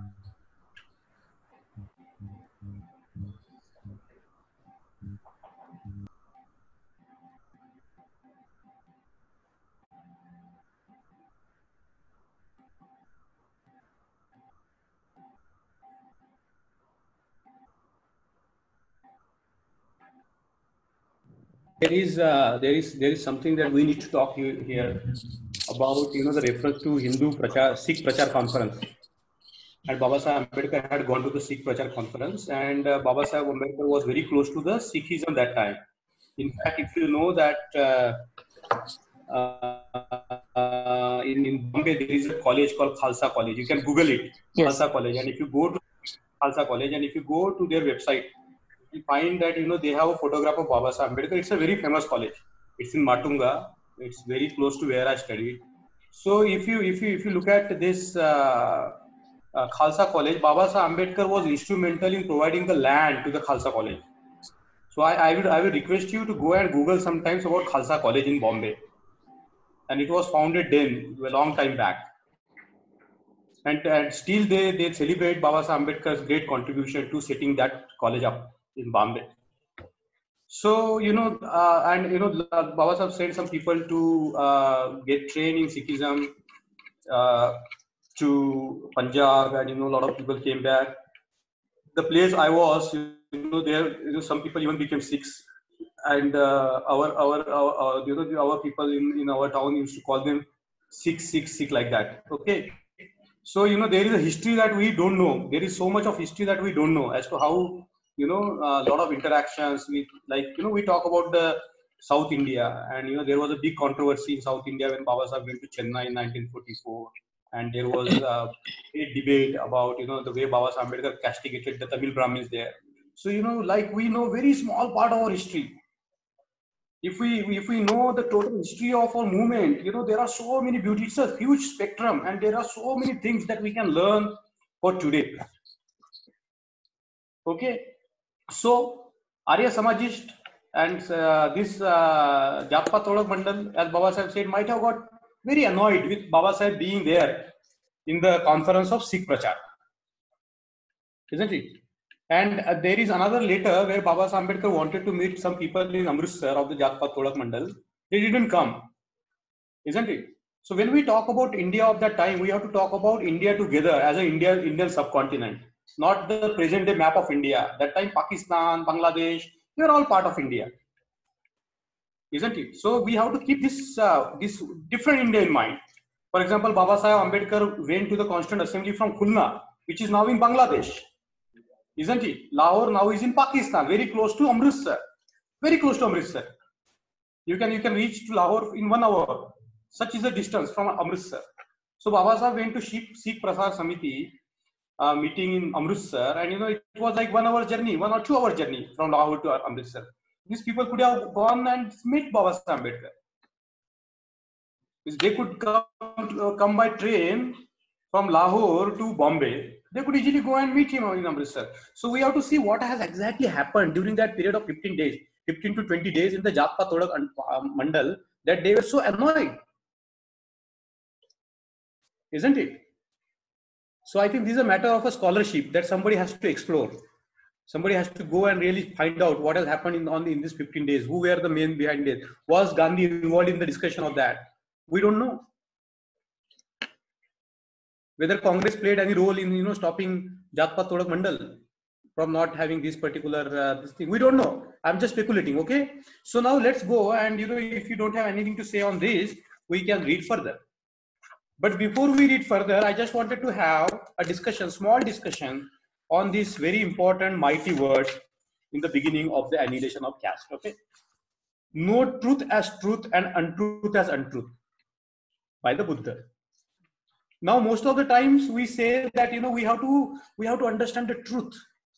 There is uh, there is there is something that we need to talk here about, you know, the reference to Hindu Prachar, Sikh Prachar conference. And Baba Sahib Ambedkar had gone to the Sikh Prachar conference, and uh, Baba Sahib Ambedkar was very close to the Sikhism that time. In fact, if you know that uh, uh, in, in Bombay there is a college called Khalsa College. You can Google it, yes. Khalsa College, and if you go to Khalsa College and if you go to their website, you find that, you know, they have a photograph of Baba Sahib Ambedkar. It's a very famous college. It's in Matunga. It's very close to where I studied. So if you if you if you look at this uh, uh, Khalsa College, Baba Sahib Ambedkar was instrumental in providing the land to the Khalsa College. So I, I would I would request you to go and Google sometimes about Khalsa College in Bombay. And it was founded then, a long time back. And, and still they, they celebrate Baba Sahib Ambedkar's great contribution to setting that college up in Bombay. So, you know, uh, and, you know, Baba Sahib sent some people to uh, get trained in Sikhism uh, to Punjab, and, you know, a lot of people came back. The place I was, you know, there, you know, some people even became Sikhs. And uh, our, our, our, our, you know, our people in, in our town used to call them Sikh, Sikh, Sikh, like that. Okay. So, you know, there is a history that we don't know. There is so much of history that we don't know as to how, you know, a lot of interactions with, like, you know, we talk about the South India, and, you know, there was a big controversy in South India when Baba Sahib went to Chennai in nineteen forty-four. And there was a debate about, you know, the way Baba Sahib Ambedkar castigated the Tamil Brahmins there. So, you know, like, we know very small part of our history. If we if we know the total history of our movement, you know, there are so many beauties. It's a huge spectrum, and there are so many things that we can learn for today. Okay, so Arya Samajist and uh, this uh, Jat-Pat Tolak Mandal, as Baba Sahib said, might have got very annoyed with Baba Sahib being there in the conference of Sikh Prachar, isn't it? And uh, there is another letter where Baba Sahib Ambedkar wanted to meet some people in Amritsar of the Jat-Pat Tolak Mandal. They didn't come, isn't it? So when we talk about India of that time, we have to talk about India together as an India, Indian subcontinent, not the present day map of India. That time Pakistan, Bangladesh, they are all part of India, isn't it? So we have to keep this, uh, this different India in mind. For example, Baba Sahib Ambedkar went to the Constituent Assembly from Khulna, which is now in Bangladesh. Isn't it? Lahore now is in Pakistan, very close to Amritsar. Very close to Amritsar. You can, you can reach to Lahore in one hour. Such is the distance from Amritsar. So Baba Sahib went to Sikh Prasar Samiti uh, meeting in Amritsar, and, you know, it was like one hour journey, one or two hour journey from Lahore to Amritsar. These people could have gone and met Baba Sahib Ambedkar. They could come, uh, come by train from Lahore to Bombay. They could easily go and meet him in Amritsar. So we have to see what has exactly happened during that period of fifteen days, fifteen to twenty days in the Jat-Pat Tolak Mandal, that they were so annoyed. Isn't it? So I think this is a matter of a scholarship that somebody has to explore. Somebody has to go and really find out what has happened in, on, in these fifteen days. Who were the men behind it? Was Gandhi involved in the discussion of that? We don't know. Whether Congress played any role in, you know, stopping Jat-Pat Tolak Mandal. from not having this particular uh, this thing? We don't know. I'm just speculating. Okay. So now let's go, and you know, if you don't have anything to say on this, we can read further. But before we read further, I just wanted to have a discussion, small discussion on these very important mighty words in the beginning of the annihilation of caste. Okay. Know truth as truth and untruth as untruth by the Buddha. Now, most of the times we say that, you know, we have to, we have to understand the truth.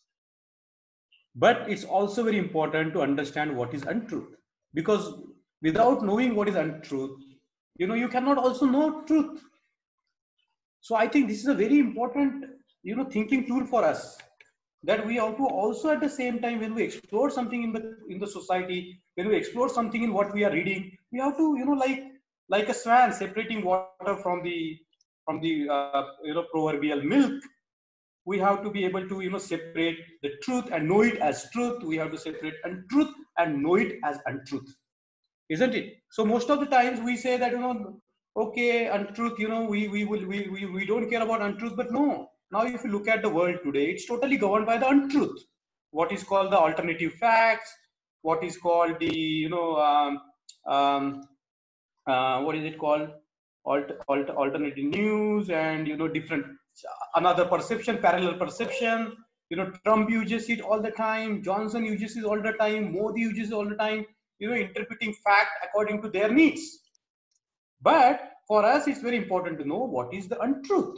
But it's also very important to understand what is untruth, because without knowing what is untruth, you know, you cannot also know truth. So I think this is a very important, you know, thinking tool for us, that we have to also at the same time, when we explore something in the in the society, when we explore something in what we are reading, we have to, you know, like like a swan separating water from the from the uh, you know, proverbial milk. We have to be able to, you know, separate the truth and know it as truth. We have to separate untruth and know it as untruth, isn't it? So most of the times we say that, you know, okay, untruth, you know, we we will we, we we don't care about untruth. But no, now if you look at the world today, it's totally governed by the untruth. What is called the alternative facts, what is called the, you know, um, um, uh, what is it called, alt, alt, alternative news, and, you know, different, another perception, parallel perception. You know, Trump uses it all the time, Johnson uses it all the time, Modi uses it all the time, you know, interpreting fact according to their needs. But for us, it's very important to know what is the untruth.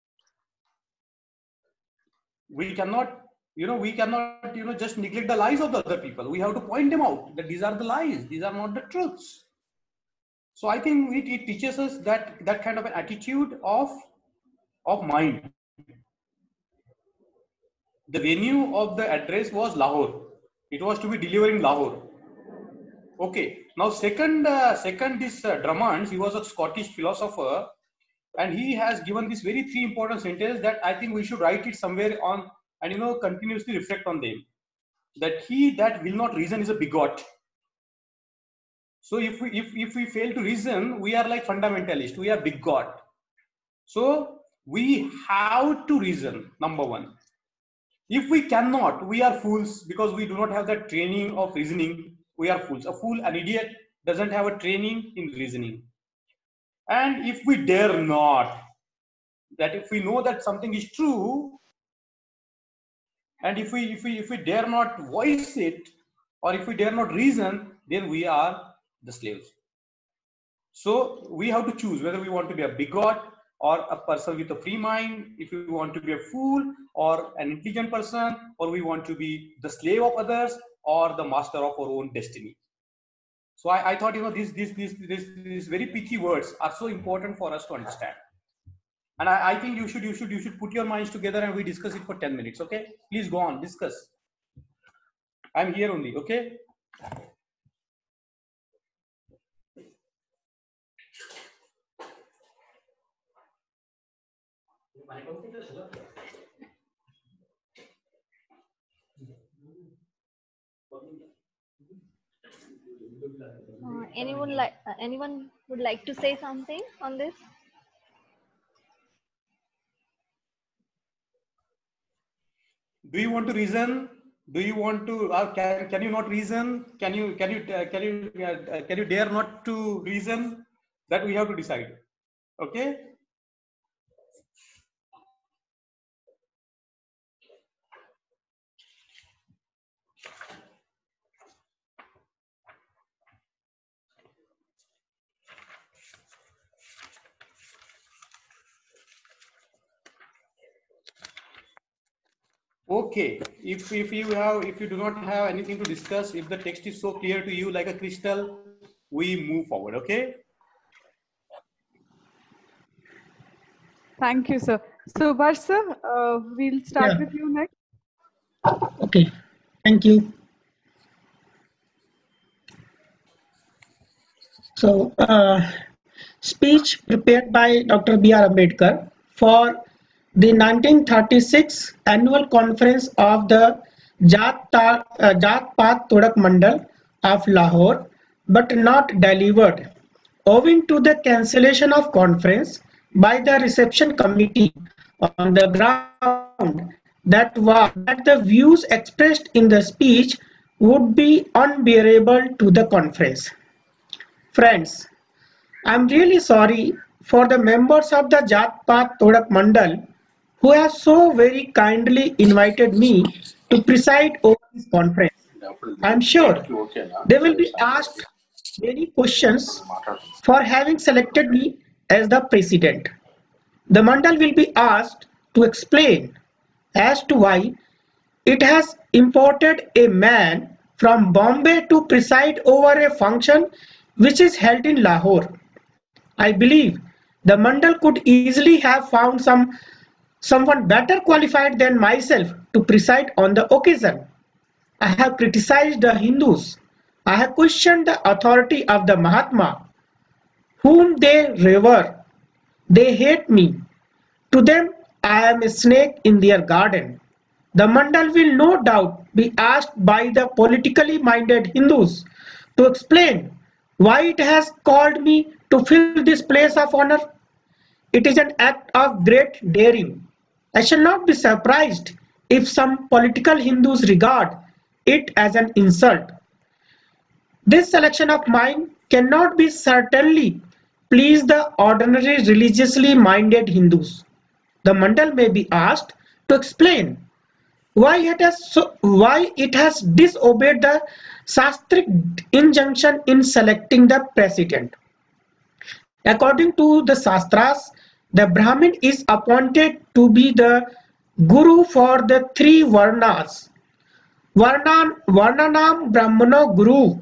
We cannot, you know, we cannot, you know, just neglect the lies of the other people. We have to point them out that these are the lies, these are not the truths. So I think it, it teaches us that that kind of an attitude of of mind. The venue of the address was Lahore. It was to be delivered in Lahore. Okay. Now, second, uh, second this uh, Drummond, he was a Scottish philosopher, and he has given this very three important sentences that I think we should write it somewhere on, and, you know, continuously reflect on them. That he that will not reason is a bigot. So if we if if we fail to reason, we are like fundamentalist. We are bigot. So we have to reason. Number one. If we cannot, we are fools, because we do not have that training of reasoning. We are fools. A fool, an idiot, doesn't have a training in reasoning. And if we dare not, that if we know that something is true, and if we if we if we dare not voice it, or if we dare not reason, then we are the slaves. So we have to choose whether we want to be a bigot or a person with a free mind, if we want to be a fool or an intelligent person, or we want to be the slave of others or the master of our own destiny. So I, I thought, you know, these, these, these, these, these very pithy words are so important for us to understand. And I, I think you should, you should, you should put your minds together and we discuss it for ten minutes. Okay, please go on, discuss. I'm here only. Okay. Uh, anyone like uh, anyone would like to say something on this? Do you want to reason? Do you want to? Uh, can can you not reason? Can you can you uh, can you uh, can you dare not to reason? That we have to decide. Okay. Okay, if, if you have, if you do not have anything to discuss, if the text is so clear to you like a crystal, we move forward, okay? Thank you, sir. So, Subhash, sir, uh, we'll start Yeah. with you next. Okay, thank you. So, uh, speech prepared by Doctor B R Ambedkar for the nineteen thirty-six annual conference of the Jat, Ta, uh, Jat Path Todak Mandal of Lahore, but not delivered, owing to the cancellation of conference by the reception committee on the ground that was that the views expressed in the speech would be unbearable to the conference. Friends, I'm really sorry for the members of the Jat Paat Todak Mandal who have so very kindly invited me to preside over this conference. I'm sure they will be asked many questions for having selected me as the president. The Mandal will be asked to explain as to why it has imported a man from Bombay to preside over a function which is held in Lahore. I believe the Mandal could easily have found some someone better qualified than myself to preside on the occasion. I have criticized the Hindus. I have questioned the authority of the Mahatma, whom they revere. They hate me. To them, I am a snake in their garden. The Mandal will no doubt be asked by the politically minded Hindus to explain why it has called me to fill this place of honor. It is an act of great daring. I shall not be surprised if some political Hindus regard it as an insult. This selection of mine cannot be certainly please the ordinary religiously minded Hindus. The Mandal may be asked to explain why it has so, why it has disobeyed the Shastric injunction in selecting the president. According to the Shastras, the Brahmin is appointed to be the Guru for the three Varnas. Varnan, Varnanam Brahmano Guru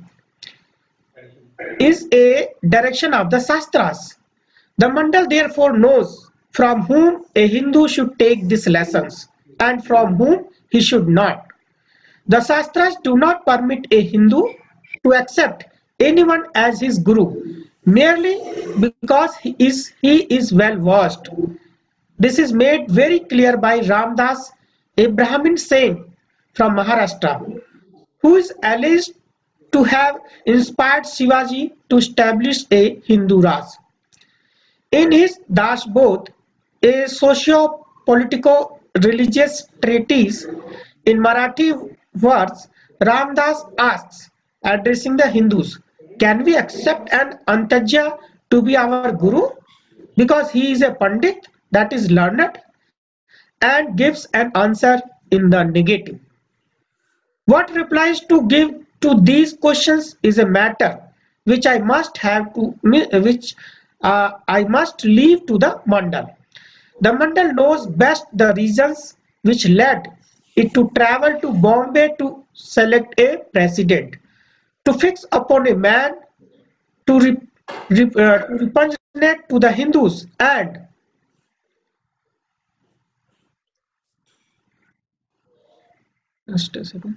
is a direction of the Shastras. The Mandal therefore knows from whom a Hindu should take these lessons and from whom he should not. The Shastras do not permit a Hindu to accept anyone as his Guru merely because he is, he is well versed. This is made very clear by Ramdas, a Brahmin saint from Maharashtra, who is alleged to have inspired Shivaji to establish a Hindu Raj. In his Das Bodh, a socio-politico-religious treatise in Marathi verse, Ramdas asks, addressing the Hindus, can we accept an Antajya to be our Guru because he is a Pandit, that is learned, and gives an answer in the negative. What replies to give to these questions is a matter which I must have to which uh, I must leave to the Mandal. The Mandal knows best the reasons which led it to travel to Bombay to select a president, to fix upon a man, to, re, re, uh, to repugnate to the Hindus, and just a second.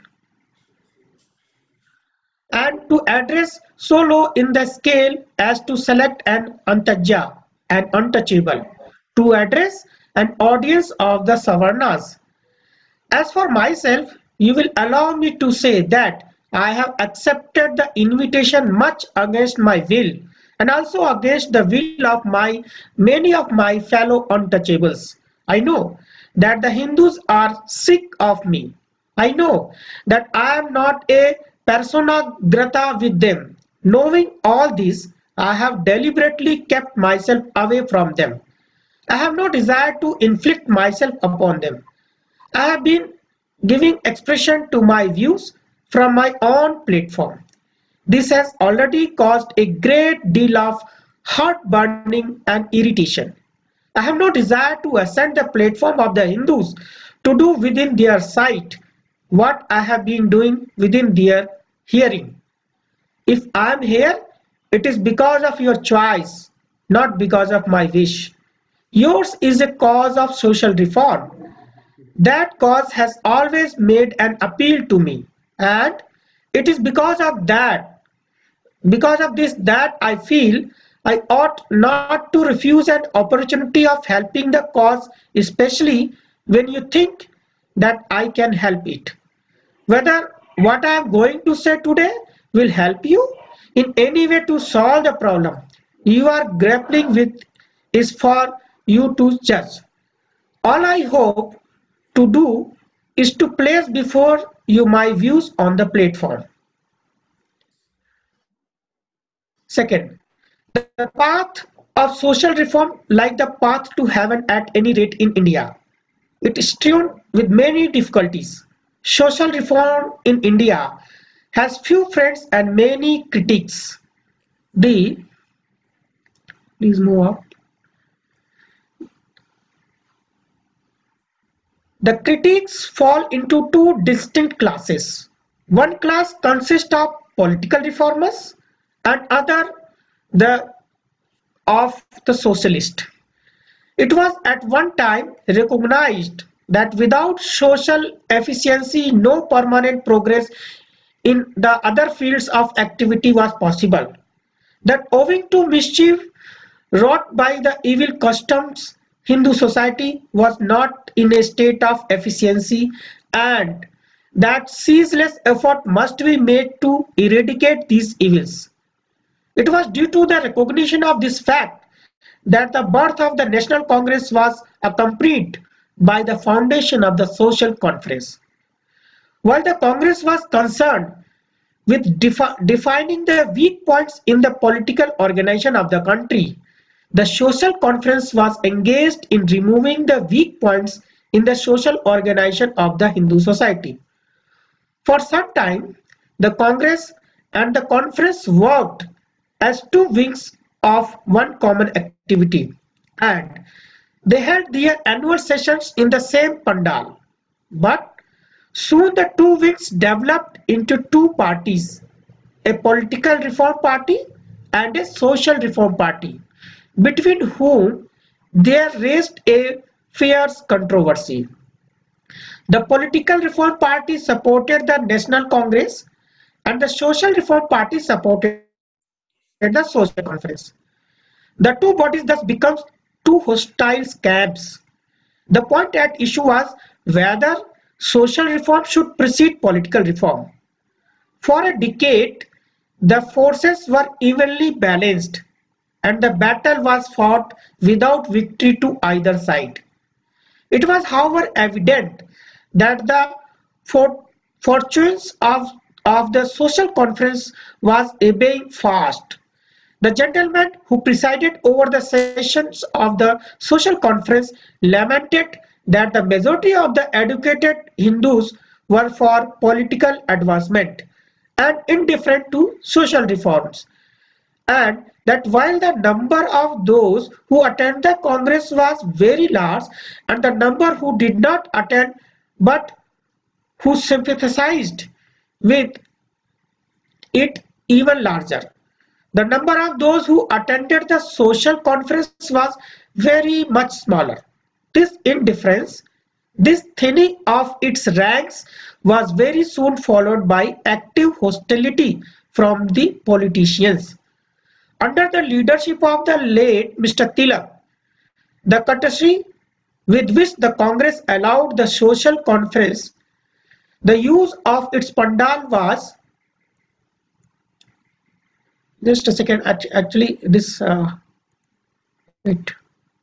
and to address so low in the scale as to select an Antajya, an untouchable, to address an audience of the Savarnas. As for myself, you will allow me to say that I have accepted the invitation much against my will and also against the will of my many of my fellow untouchables. I know that the Hindus are sick of me. I know that I am not a persona grata with them. Knowing all this, I have deliberately kept myself away from them. I have no desire to inflict myself upon them. I have been giving expression to my views from my own platform. This has already caused a great deal of heartburning and irritation. I have no desire to ascend the platform of the Hindus to do within their sight what I have been doing within their hearing. If I am here, it is because of your choice, not because of my wish. Yours is a cause of social reform. That cause has always made an appeal to me, and it is because of that, because of this that I feel I ought not to refuse an opportunity of helping the cause, especially when you think that I can help it. Whether what I am going to say today will help you in any way to solve the problem you are grappling with is for you to judge. All I hope to do is to place before you my views on the platform. Second, the path of social reform, like the path to heaven at any rate in India, it is strewn with many difficulties. Social reform in India has few friends and many critics. The please move up. The critics fall into two distinct classes. One class consists of political reformers and other the of the socialist. It was at one time recognized that without social efficiency, no permanent progress in the other fields of activity was possible. That owing to mischief wrought by the evil customs, Hindu society was not in a state of efficiency, and that ceaseless effort must be made to eradicate these evils. It was due to the recognition of this fact that the birth of the National Congress was accompanied by the foundation of the Social Conference. While the Congress was concerned with defi defining the weak points in the political organization of the country, the Social Conference was engaged in removing the weak points in the social organization of the Hindu society. For some time, the Congress and the Conference worked as two wings of one common activity, and they held their annual sessions in the same pandal. But soon the two wings developed into two parties, a political reform party and a social reform party, between whom there raised a fierce controversy. The political reform party supported the National Congress and the social reform party supported the Social Conference. The two bodies thus became two hostile camps. The point at issue was whether social reform should precede political reform. For a decade, the forces were evenly balanced, and the battle was fought without victory to either side. It was, however, evident that the for fortunes of, of the Social Conference was ebbing fast. The gentleman who presided over the sessions of the Social Conference lamented that the majority of the educated Hindus were for political advancement and indifferent to social reforms, and that while the number of those who attended the Congress was very large, and the number who did not attend but who sympathized with it even larger. The number of those who attended the Social Conference was very much smaller. This indifference, this thinning of its ranks was very soon followed by active hostility from the politicians. Under the leadership of the late Mister Tilak, the courtesy with which the Congress allowed the Social Conference the use of its pandal was just a second. Actually, this uh, wait.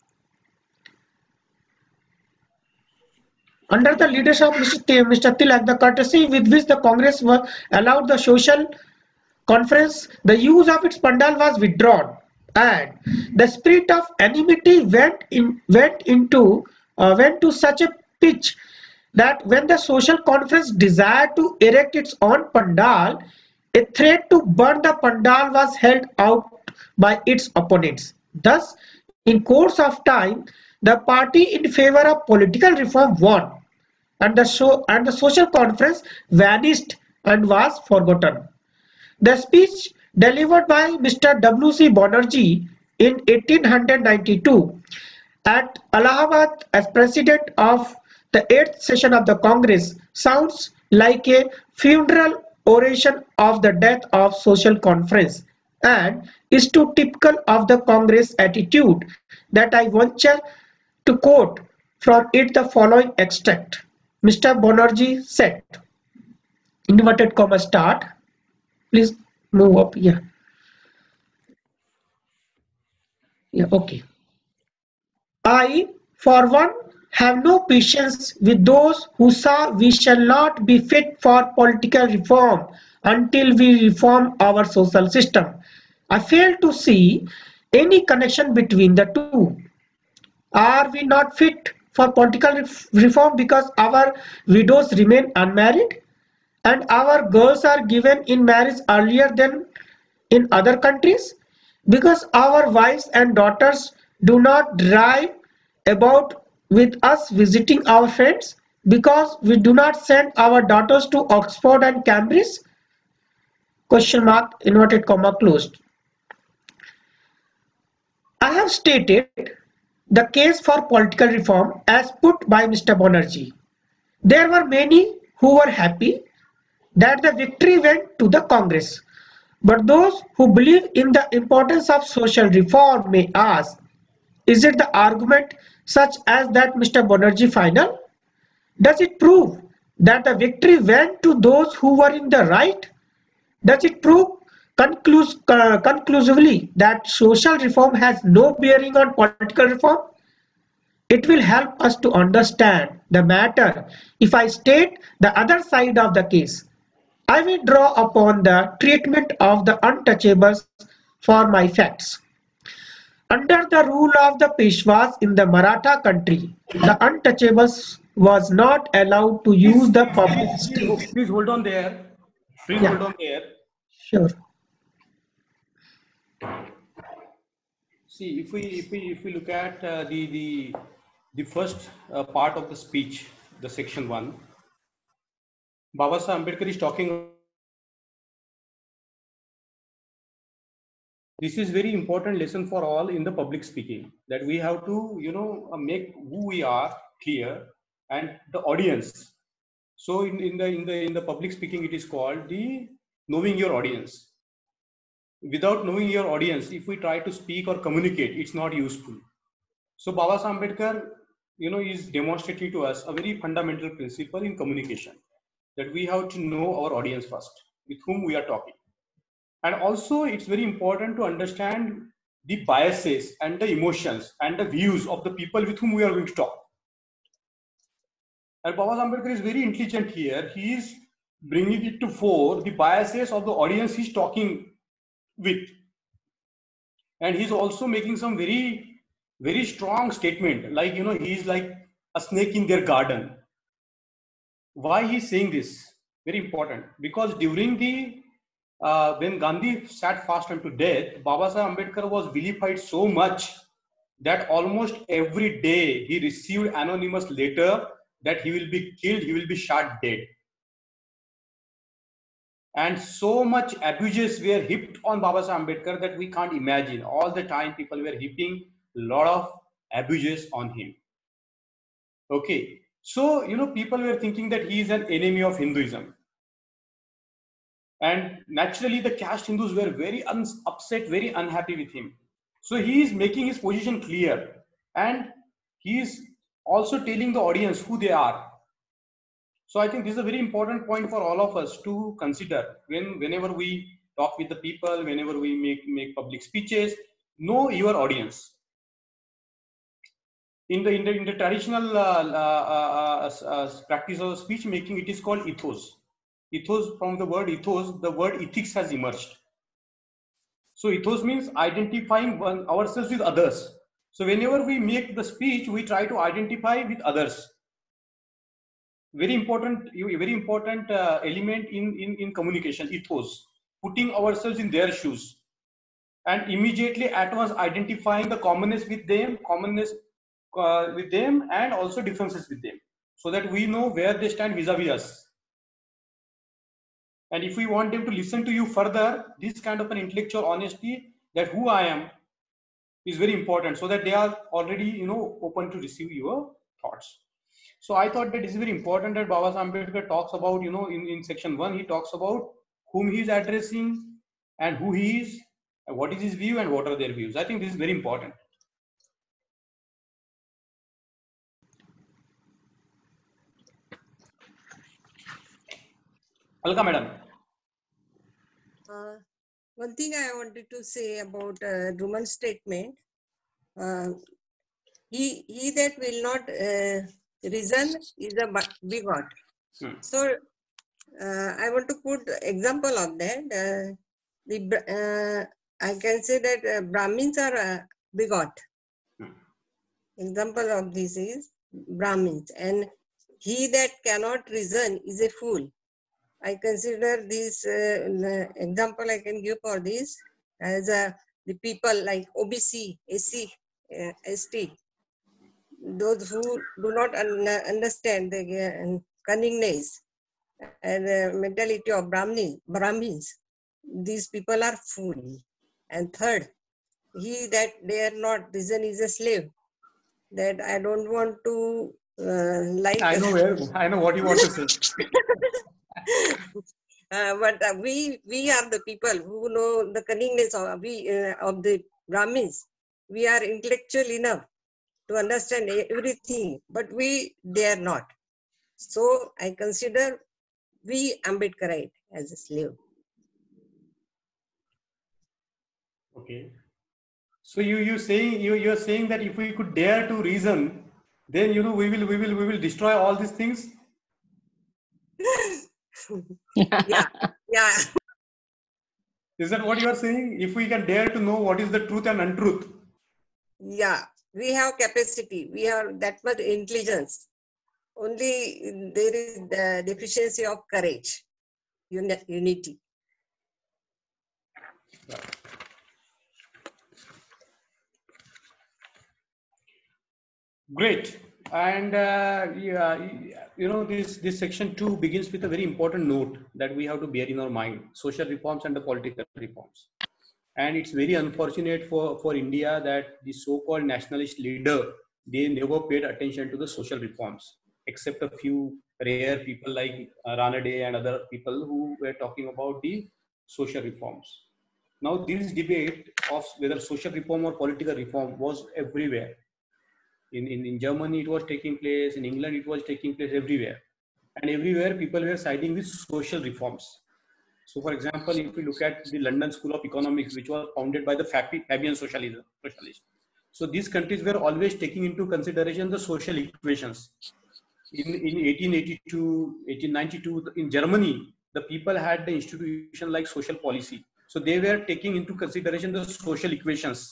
Under the leadership of Mister Mister Tilak, the courtesy with which the Congress was allowed the Social Conference the use of its pandal was withdrawn, and the spirit of enmity went in went into uh, went to such a pitch that when the Social Conference desired to erect its own pandal, a threat to burn the pandal was held out by its opponents. Thus, in course of time, the party in favor of political reform won, and the show and the Social Conference vanished and was forgotten. The speech delivered by Mister W C Banerjee in eighteen ninety-two at Allahabad as president of the eighth session of the Congress sounds like a funeral oration of the death of Social Conference, and is too typical of the Congress attitude that I venture to quote from it the following extract. Mister Banerjee said, inverted comma start, please move up here. Yeah, okay. I, for one, have no patience with those who say we shall not be fit for political reform until we reform our social system. I fail to see any connection between the two. Are we not fit for political ref- reform because our widows remain unmarried and our girls are given in marriage earlier than in other countries? Because our wives and daughters do not drive about with us visiting our friends? Because we do not send our daughters to Oxford and Cambridge? Question mark, inverted comma closed. I have stated the case for political reform as put by Mister Banerjee. There were many who were happy that the victory went to the Congress. But those who believe in the importance of social reform may ask, is it the argument such as that Mister Banerjee final? Does it prove that the victory went to those who were in the right? Does it prove conclus uh, conclusively that social reform has no bearing on political reform? It will help us to understand the matter if I state the other side of the case. I will draw upon the treatment of the untouchables for my facts. Under the rule of the Peshwas in the Maratha country, the untouchables was not allowed to Please, use the please, public please, please, streets. ho- please hold on there. Please Yeah, hold on there. sure. See, if we if we if we look at uh, the the the first uh, part of the speech, the section one, Baba Sahib Ambedkar is talking. This is very important lesson for all in the public speaking, that we have to, you know, uh, make who we are clear and the audience. So in, in the in the in the public speaking, it is called the knowing your audience. Without knowing your audience, if we try to speak or communicate, it's not useful. So Baba Sahib Ambedkar, you know, is demonstrating to us a very fundamental principle in communication, that we have to know our audience first, with whom we are talking. And also it's very important to understand the biases and the emotions and the views of the people with whom we are going to talk. And Baba Ambedkar is very intelligent here. He is bringing it to fore the biases of the audience he's talking with. And he's also making some very, very strong statement, like, you know, he's like a snake in their garden. Why he's saying this? Very important. Because during the Uh, when Gandhi sat fast unto death, Baba Sahib Ambedkar was vilified so much that almost every day he received anonymous letter that he will be killed, he will be shot dead. And so much abuses were heaped on Baba Sahib Ambedkar that we can't imagine. All the time people were heaping a lot of abuses on him. Okay, so, you know, people were thinking that he is an enemy of Hinduism. And naturally, the caste Hindus were very upset, very unhappy with him. So he is making his position clear, and he is also telling the audience who they are. So I think this is a very important point for all of us to consider when whenever we talk with the people, whenever we make make public speeches. Know your audience. In the in the, in the traditional uh, uh, uh, uh, practice of speech making, it is called ethos. Ethos, from the word ethos, the word ethics has emerged. So ethos means identifying one, ourselves with others. So whenever we make the speech, we try to identify with others. Very important, very important uh, element in, in, in communication, ethos, putting ourselves in their shoes. And immediately at once identifying the commonness with them, commonness uh, with them, and also differences with them. So that we know where they stand vis-a-vis us. And if we want them to listen to you further, this kind of an intellectual honesty, that who I am, is very important, so that they are already, you know, open to receive your thoughts. So I thought that it is very important that Baba Sahib Ambedkar talks about, you know, in, in section one, he talks about whom he is addressing and who he is, and what is his view and what are their views. I think this is very important. Alka madam. Uh, one thing I wanted to say about uh, Ruman's statement, uh, he he that will not uh, reason is a bigot. Hmm. So uh, I want to put example of that. Uh, the uh, I can say that uh, Brahmins are uh, bigot. Hmm. Example of this is Brahmins, and he that cannot reason is a fool. I consider this uh, example I can give for this as a, the people like O B C, S C, uh, S T, those who do not un understand the uh, cunningness and uh, mentality of Brahmins, Brahmins. These people are fool. And third, he that dare not reason is a slave. That I don't want to uh, like. I know where, I know what you want to say. Uh, but uh, we we are the people who know the cunningness of we uh, of the Brahmins. We are intellectual enough to understand everything, but we dare not. So I consider we Ambedkarite as a slave. Okay. So you you saying you you're saying that if we could dare to reason, then you know we will we will we will destroy all these things. Yeah, yeah. Is that what you are saying? If we can dare to know what is the truth and untruth. Yeah, we have capacity. We have that much intelligence. Only there is the deficiency of courage, uni unity. Great. And uh, yeah, you know, this, this section two begins with a very important note that we have to bear in our mind: social reforms and the political reforms. And it's very unfortunate for, for India that the so-called nationalist leader, they never paid attention to the social reforms, except a few rare people like uh, Rana Day and other people who were talking about the social reforms. Now, this debate of whether social reform or political reform was everywhere. In, in, in Germany, it was taking place. In England, it was taking place everywhere. And everywhere, people were siding with social reforms. So, for example, if we look at the London School of Economics, which was founded by the Fabian socialism, socialists. So, these countries were always taking into consideration the social equations. In, in eighteen eighty-two, eighteen ninety-two, in Germany, the people had the institution like social policy. So, they were taking into consideration the social equations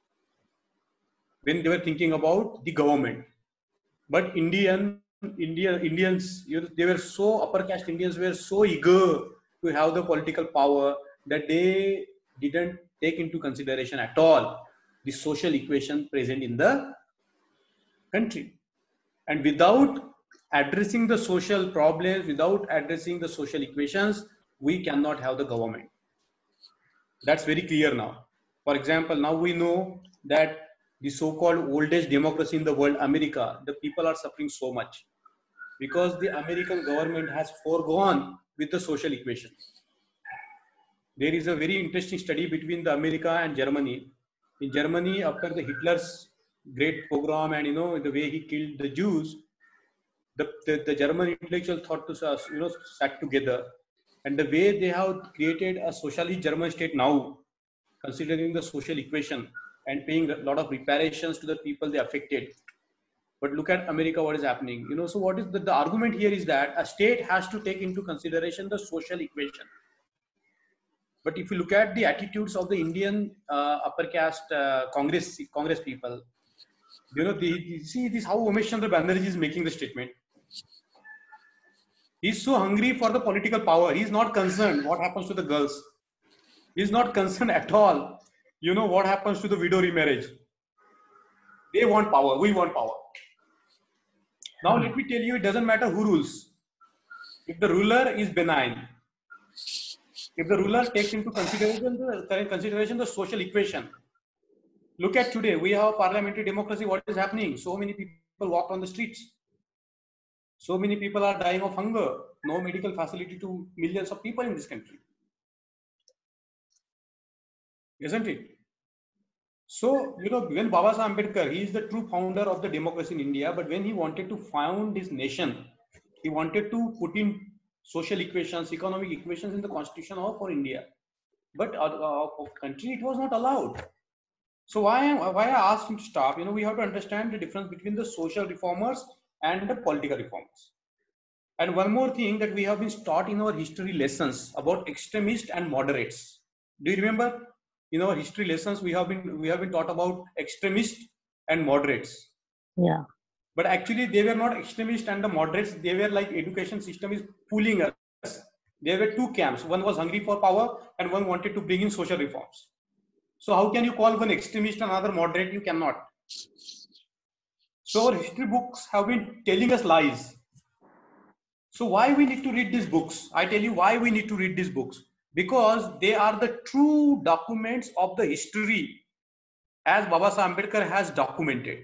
when they were thinking about the government. But Indian, India, Indians, you know, they were so, upper caste Indians were so eager to have the political power that they didn't take into consideration at all the social equation present in the country. And without addressing the social problems, without addressing the social equations, we cannot have the government. That's very clear now. For example, now we know that the so-called oldest democracy in the world, America, the people are suffering so much because the American government has foregone with the social equation. There is a very interesting study between the America and Germany. In Germany, after the Hitler's great pogrom and you know the way he killed the Jews, the, the, the German intellectual thought to you know sat together, and the way they have created a socialist German state now, considering the social equation and paying a lot of reparations to the people they affected. But look at America, what is happening. You know, so what is the, the argument here is that a state has to take into consideration the social equation. But if you look at the attitudes of the Indian uh, upper caste uh, Congress Congress people, you know, the, see this how Umesh Chandra Banerjee is making the statement. He's so hungry for the political power. He's not concerned what happens to the girls. He's not concerned at all. You know what happens to the widow remarriage. They want power. We want power. Now let me tell you, it doesn't matter who rules. If the ruler is benign, if the ruler takes into consideration the, consideration the social equation. Look at today, we have parliamentary democracy. What is happening? So many people walk on the streets. So many people are dying of hunger. No medical facility to millions of people in this country. Isn't it? So, you know, when Baba Sahib Ambedkar, he is the true founder of the democracy in India, but when he wanted to found his nation, he wanted to put in social equations, economic equations in the constitution of for India. But uh, of country, it was not allowed. So why, why I asked him to stop, you know, we have to understand the difference between the social reformers and the political reformers. And one more thing that we have been taught in our history lessons about extremists and moderates. Do you remember? In our history lessons, we have been we have been taught about extremists and moderates. Yeah. But actually, they were not extremists and the moderates. They were like education system is pulling us. There were two camps. One was hungry for power, and one wanted to bring in social reforms. So how can you call one extremist and another moderate? You cannot. So our history books have been telling us lies. So why we need to read these books? I tell you why we need to read these books. Because they are the true documents of the history as Baba Saheb Ambedkar has documented.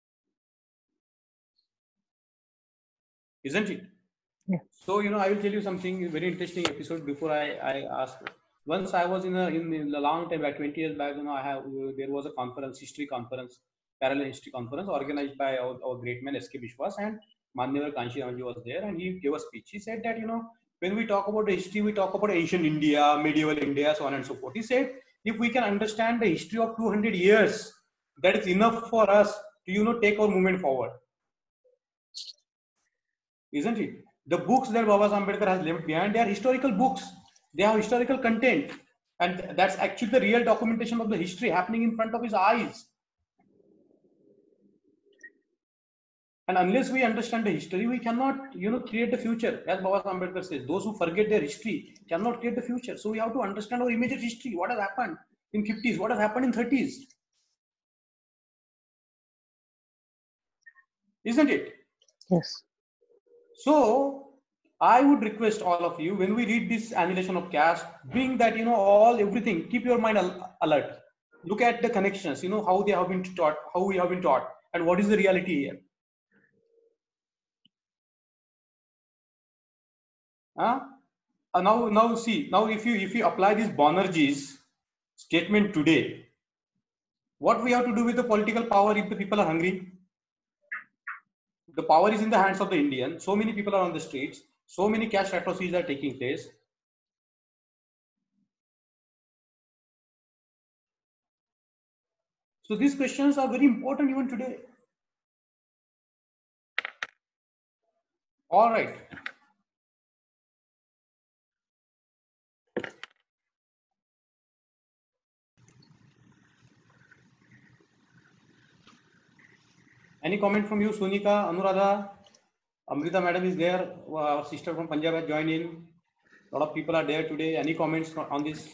Isn't it? Yeah. So, you know, I will tell you something very interesting episode before I, I ask. Once I was in a, in, in a long time, like twenty years back, you know, I have, there was a conference, history conference, parallel history conference organized by our, our great man S K Bishwas, and Manyavar Kanshi Ramaji was there, and he gave a speech. He said that, you know, when we talk about the history, we talk about ancient India, medieval India, so on and so forth. He said, if we can understand the history of two hundred years, that is enough for us to, you know, take our movement forward. Isn't it? The books that Baba Saheb Ambedkar has left behind, they are historical books. They have historical content. And that's actually the real documentation of the history happening in front of his eyes. And unless we understand the history, we cannot, you know, create the future. As Baba Saheb Ambedkar says, those who forget their history cannot create the future. So we have to understand our immediate history. What has happened in fifties? What has happened in thirties? Isn't it? Yes. So I would request all of you, when we read this annihilation of caste, bring that, you know, all, everything, keep your mind al alert. Look at the connections, you know, how they have been taught, how we have been taught, and what is the reality here. Huh? Uh, now, now see, now if you, if you apply this Banerjee's statement today, what we have to do with the political power if the people are hungry? The power is in the hands of the Indian. So many people are on the streets. So many caste atrocities are taking place. So these questions are very important even today. All right. Any comment from you, Sonika, Anuradha? Amrita madam is there. Our sister from Punjab has joined in. A lot of people are there today. Any comments on this?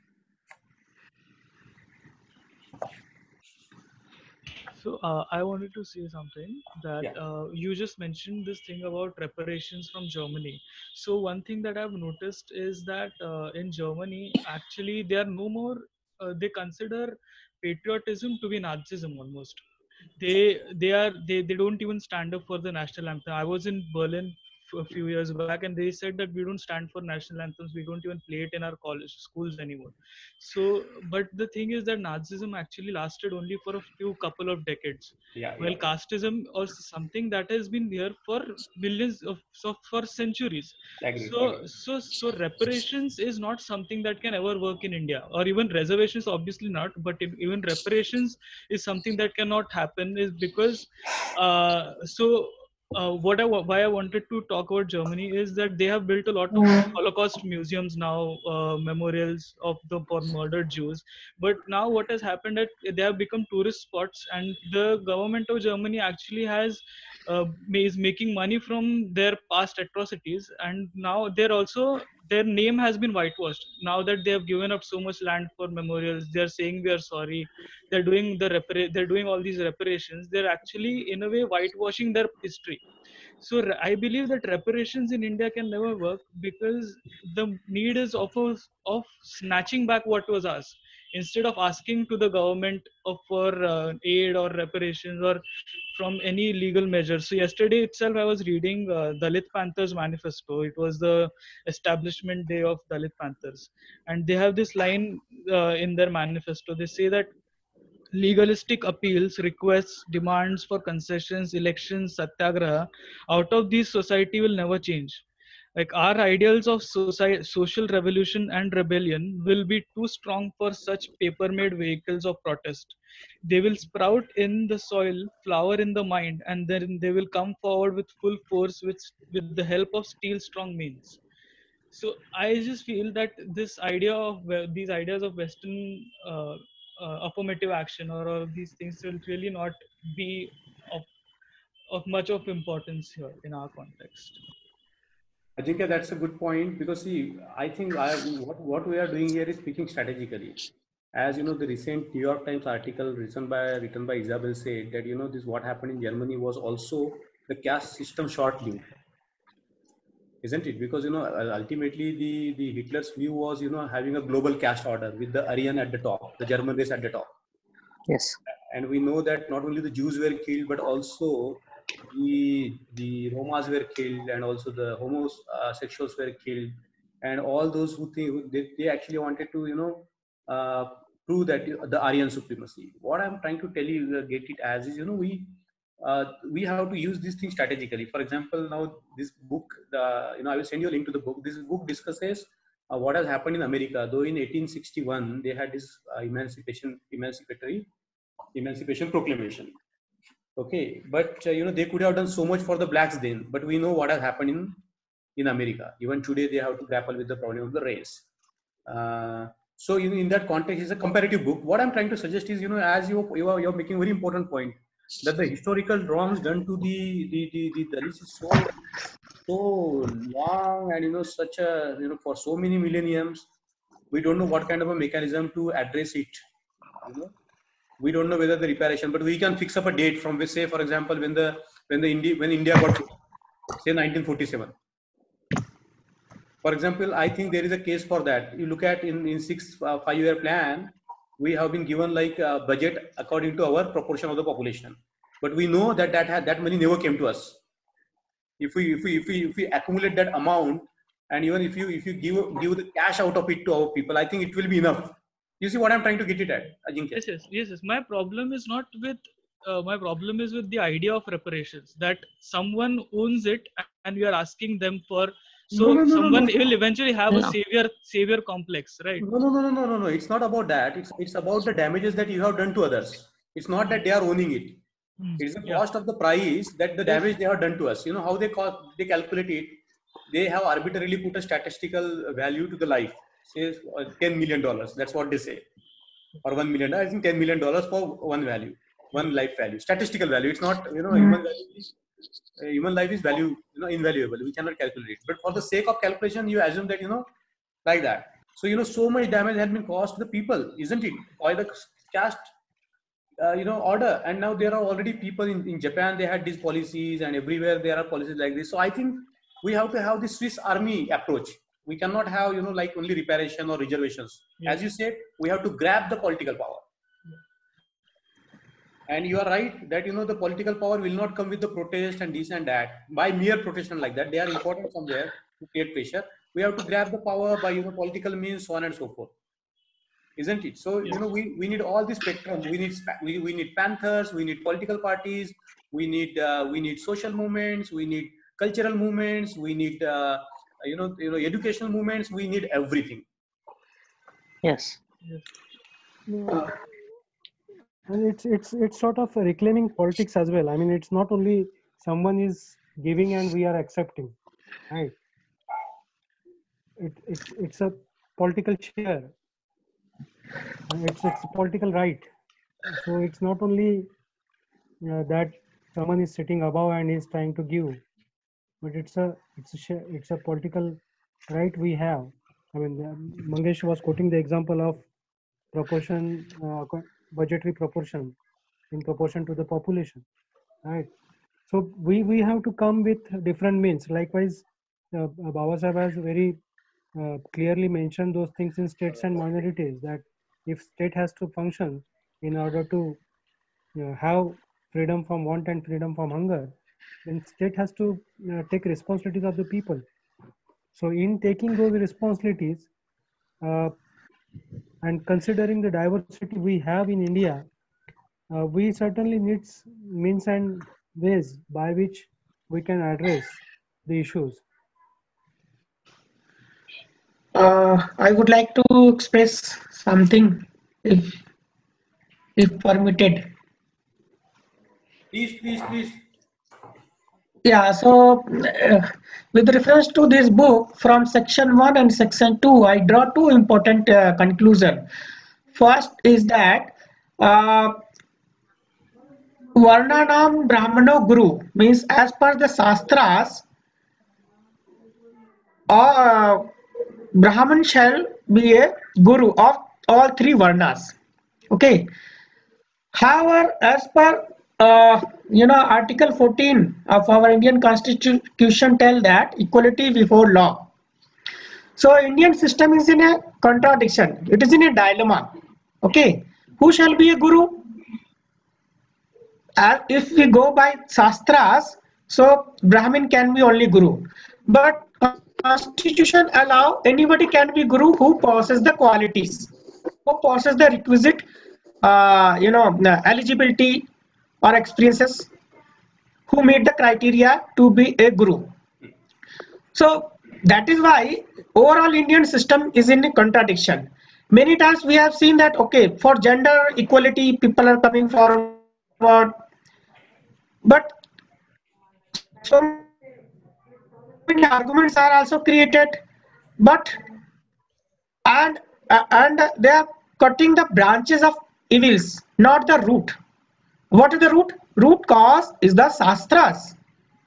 So uh, I wanted to say something that Yeah. uh, you just mentioned this thing about reparations from Germany. So one thing that I've noticed is that uh, in Germany, actually, they are no more, uh, they consider patriotism to be Nazism almost. They they are they, they don't even stand up for the national anthem. I was in Berlin a few years back, and they said that we don't stand for national anthems. We don't even play it in our college schools anymore. So, but the thing is that Nazism actually lasted only for a few couple of decades, Yeah. while Yeah. casteism or something that has been there for millions of so for centuries. Agreed. So Agreed. so so reparations is not something that can ever work in India, or even reservations, obviously not. But if, even reparations is something that cannot happen, is because uh, so uh, what I why I wanted to talk about Germany is that they have built a lot of Holocaust museums now, uh, memorials of the for murdered Jews. But now what has happened that they have become tourist spots, and the government of Germany actually has uh, is making money from their past atrocities, and now they're also their name has been whitewashed. Now that they have given up so much land for memorials, they're saying we are sorry. They're doing the repara- they're doing all these reparations. They're actually in a way whitewashing their history. So re- I believe that reparations in India can never work because the need is of a, of snatching back what was ours, instead of asking to the government of for uh, aid or reparations or from any legal measures. So yesterday itself, I was reading uh, Dalit Panthers manifesto. It was the establishment day of Dalit Panthers, and they have this line uh, in their manifesto. They say that legalistic appeals, requests, demands for concessions, elections, satyagraha, out of these society will never change. Like our ideals of society, social revolution and rebellion will be too strong for such paper-made vehicles of protest. They will sprout in the soil, flower in the mind, and then they will come forward with full force with, with the help of steel strong means. So I just feel that this idea of we- these ideas of Western uh, uh, affirmative action or all of these things will really not be of, of much of importance here in our context. I think uh, that's a good point because see, I think I, what, what we are doing here is speaking strategically. As you know, the recent New York Times article written by written by Isabel said that you know this what happened in Germany was also the caste system short-lived, isn't it? Because you know ultimately the the Hitler's view was you know having a global caste order with the Aryan at the top, the German race at the top. Yes. And we know that not only the Jews were killed, but also the the Romas were killed, and also the homosexuals were killed, and all those who think they, they actually wanted to you know uh, prove that the Aryan supremacy. What I'm trying to tell you, uh, get it as is you know we uh, we have to use these things strategically. For example, now this book, the you know I will send you a link to the book. This book discusses uh, what has happened in America. Though in eighteen sixty-one they had this uh, emancipation emancipatory Emancipation Proclamation. Okay, but uh, you know they could have done so much for the blacks then, but we know what has happened in in America. Even today, they have to grapple with the problem of the race. Uh, so in, in that context, it's a comparative book. What I'm trying to suggest is, you know, as you you are you're making a very important point that the historical wrongs done to the the the, the Dalits is so so long and you know such a you know for so many millenniums, we don't know what kind of a mechanism to address it. You know we don't know whether the reparation, but we can fix up a date from which, say, for example, when the when the India when India got say nineteen forty-seven. For example, I think there is a case for that. You look at in in six uh, five year plan, we have been given like a budget according to our proportion of the population, but we know that that had, that money never came to us. If we if we if we if we accumulate that amount, and even if you if you give give the cash out of it to our people, I think it will be enough. You see what I'm trying to get it at, Ajinkya? Yes, yes, yes, yes. My problem is not with uh, my problem is with the idea of reparations, that someone owns it and we are asking them for. So No, no, no, someone no, no. will eventually have No. a savior savior complex, right? No, no, no, no, no, no, no. It's not about that. It's it's about the damages that you have done to others. It's not that they are owning it. Hmm. It's the Yeah. cost of the price that the damage they have done to us. You know how they cost, they calculate it. They have arbitrarily put a statistical value to the life. Say uh, ten million dollars. That's what they say, or one million. I think ten million dollars for one value, one life value, statistical value. It's not you know human value. Is, uh, human life is value you know invaluable. We cannot calculate it. But for the sake of calculation, you assume that you know like that. So you know so much damage has been caused to the people, isn't it? By the caste uh, you know order, and now there are already people in, in Japan. They had these policies, and everywhere there are policies like this. So I think we have to have the Swiss Army approach. We cannot have you know like only reparation or reservations. Yes. As you said, we have to grab the political power. And you are right that you know the political power will not come with the protest and this and that by mere protest and like that. They are important somewhere to create pressure. We have to grab the power by you know political means, so on and so forth, isn't it? So you know we, we need all the spectrum. We need we, we need panthers. We need political parties. We need uh, we need social movements. We need cultural movements. We need uh, you know you know educational movements. We need everything. Yes. Uh, and it's it's it's sort of reclaiming politics as well. I mean, it's not only someone is giving and we are accepting, right? It, it's it's a political share. It's it's a political right. So it's not only uh, that someone is sitting above and is trying to give, but it's a it's a share, it's a political right we have. I mean, um, Mangesh was quoting the example of proportion, uh, co- budgetary proportion in proportion to the population, right? So we we have to come with different means. Likewise, uh, Baba Sahib has very uh, clearly mentioned those things in states and minorities, that if state has to function in order to you know, have freedom from want and freedom from hunger, then state has to uh, take responsibilities of the people. So in taking those responsibilities uh, and considering the diversity we have in India, uh, we certainly need means and ways by which we can address the issues. uh, I would like to express something, if if permitted. Please, please, please. Yeah, so uh, with reference to this book, from section one and section two, I draw two important uh, conclusions. First is that uh, Varnanam Brahmano Guru means, as per the Shastras, uh, Brahman shall be a guru of all three Varnas. Okay. However, as per uh, you know Article fourteen of our Indian Constitution tell that equality before law. So Indian system is in a contradiction. It is in a dilemma. Okay, who shall be a guru? As if we go by Shastras, so Brahmin can be only guru. But Constitution allow anybody can be guru who possesses the qualities, who possesses the requisite uh, you know eligibility or experiences, who meet the criteria to be a guru. So that is why overall Indian system is in a contradiction. Many times we have seen that, okay, for gender equality people are coming forward, but so many arguments are also created, but and uh, and they are cutting the branches of evils, not the root. What is the root? Root cause is the Shastras.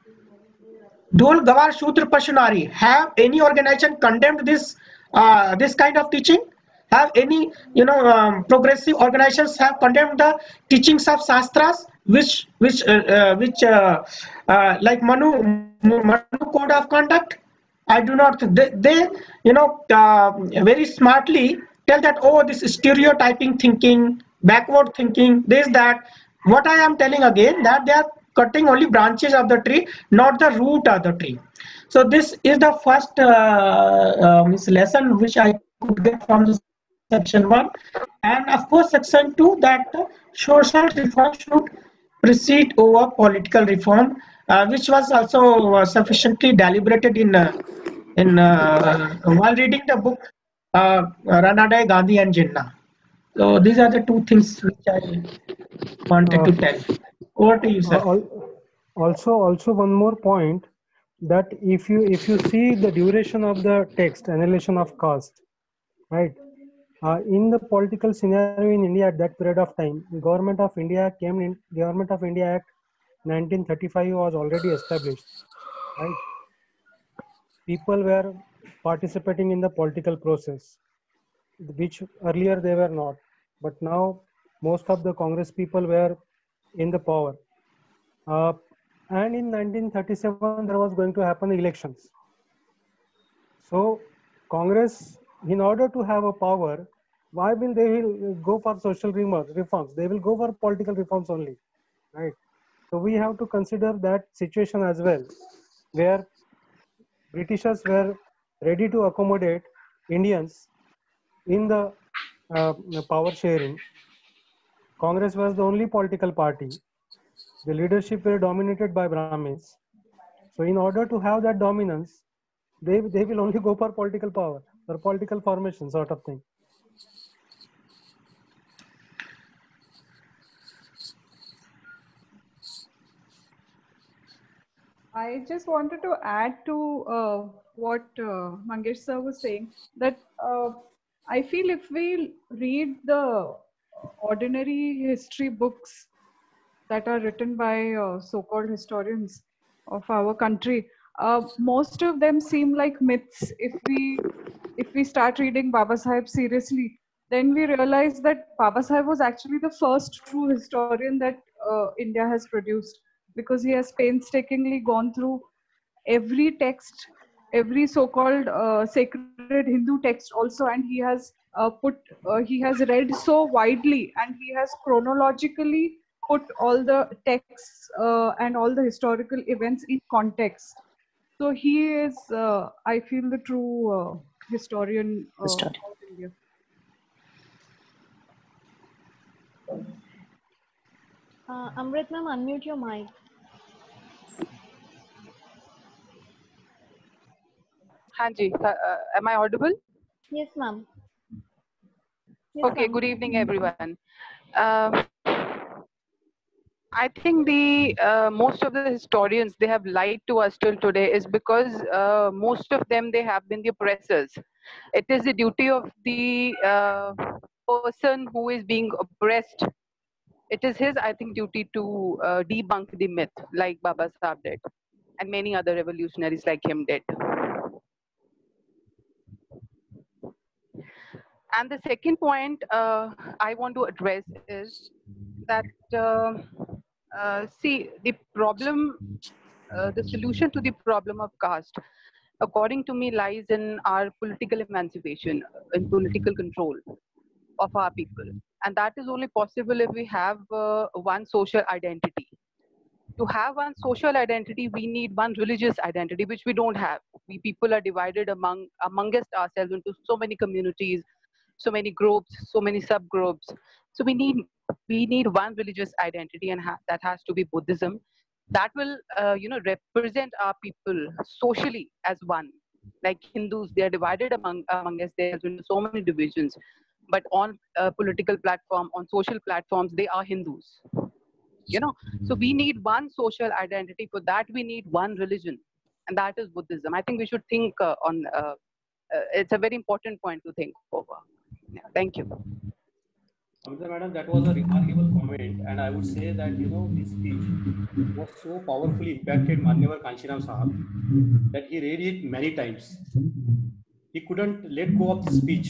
Dhol, Gawar, Shudra, Pashanari. Have any organization condemned this uh, this kind of teaching? Have any you know um, progressive organizations have condemned the teachings of Shastras, which which uh, uh, which uh, uh, like Manu Manu code of conduct? I do not. They, they you know uh, very smartly tell that, oh, this stereotyping thinking, backward thinking, this that. What I am telling again, that they are cutting only branches of the tree, not the root of the tree. So this is the first uh, uh, lesson which I could get from the section one, and of course section two, that uh, social reform should precede over political reform, uh, which was also uh, sufficiently deliberated in uh, in uh, while reading the book uh, Ranade, Gandhi and Jinnah. So these are the two things which I wanted to tell. Over to you, sir. Uh, also, also one more point, that if you if you see the duration of the text, Annihilation of Caste, right? Uh, in the political scenario in India at that period of time, Government of India came in. Government of India Act nineteen thirty-five was already established, right? People were participating in the political process, which earlier they were not. But now most of the Congress people were in the power. Uh, and in nineteen thirty-seven, there was going to happen elections. So Congress, in order to have a power, why will they will go for social reforms? They will go for political reforms only, right? So we have to consider that situation as well, where Britishers were ready to accommodate Indians in the uh, power sharing. Congress was the only political party. The leadership were dominated by Brahmins. So in order to have that dominance, they, they will only go for political power or political formation sort of thing. I just wanted to add to uh, what uh, Mangesh sir was saying, that uh, I feel if we read the ordinary history books that are written by uh, so-called historians of our country, uh, most of them seem like myths. If we if we start reading Baba Sahib seriously, then we realize that Baba Sahib was actually the first true historian that uh, India has produced, because he has painstakingly gone through every text, every so-called uh, sacred Hindu text also, and he has uh, put, uh, he has read so widely, and he has chronologically put all the texts uh, and all the historical events in context. So he is, uh, I feel, the true uh, historian uh, Historian. of India. Uh, Amrit ma'am, unmute your mic. Hanji, uh, uh, am I audible? Yes, ma'am. Yes, Okay, ma'am. good evening, everyone. Uh, I think the uh, most of the historians, they have lied to us till today is because uh, most of them, they have been the oppressors. It is the duty of the uh, person who is being oppressed. It is his, I think, duty to uh, debunk the myth, like Baba Sahib did, and many other revolutionaries like him did. And the second point uh, I want to address is that, uh, uh, see, the problem, uh, the solution to the problem of caste, according to me, lies in our political emancipation, in political control of our people. And that is only possible if we have uh, one social identity. To have one social identity, we need one religious identity, which we don't have. We people are divided among amongst ourselves into so many communities, so many groups, so many subgroups. So we need we need one religious identity, and ha- that has to be Buddhism. That will, uh, you know, represent our people socially as one. Like Hindus, they are divided among among us. There's into so many divisions, but on a political platform, on social platforms, they are Hindus. You know, so we need one social identity. For that, we need one religion, and that is Buddhism. I think we should think uh, on. Uh, uh, it's a very important point to think over. Yeah, thank you. Amrita madam, that was a remarkable comment, and I would say that you know this speech was so powerfully impacted Manyavar Kanshiram Sahab that he read it many times. He couldn't let go of the speech.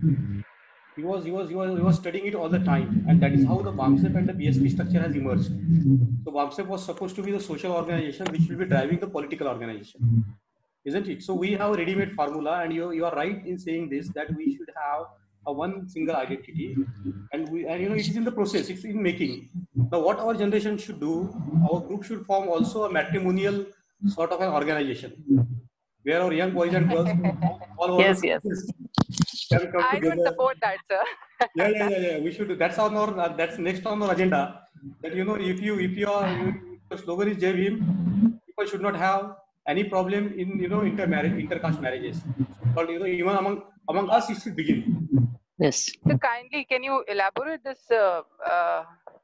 He was he was he was he was studying it all the time, and that is how the BAMSEP and the B S P structure has emerged. So BAMSEP was supposed to be the social organization which will be driving the political organization, isn't it? So we have a ready-made formula, and you you are right in saying this, that we should have a one single identity, and we and you know it is in the process, it's in making. Now what our generation should do, our group should form also a matrimonial sort of an organization where our young boys and girls from all over the Yes, yes. cities can come I don't together. support that, sir. Yeah, yeah, yeah, yeah. We should. That's on our. Uh, that's next on our agenda. That you know, if you if you are you, your slogan is Jai Bhim, people should not have any problem in you know intermarriage, intercaste marriages. But you know, even among among us, it should begin. Yes. So kindly, can you elaborate this, uh, uh,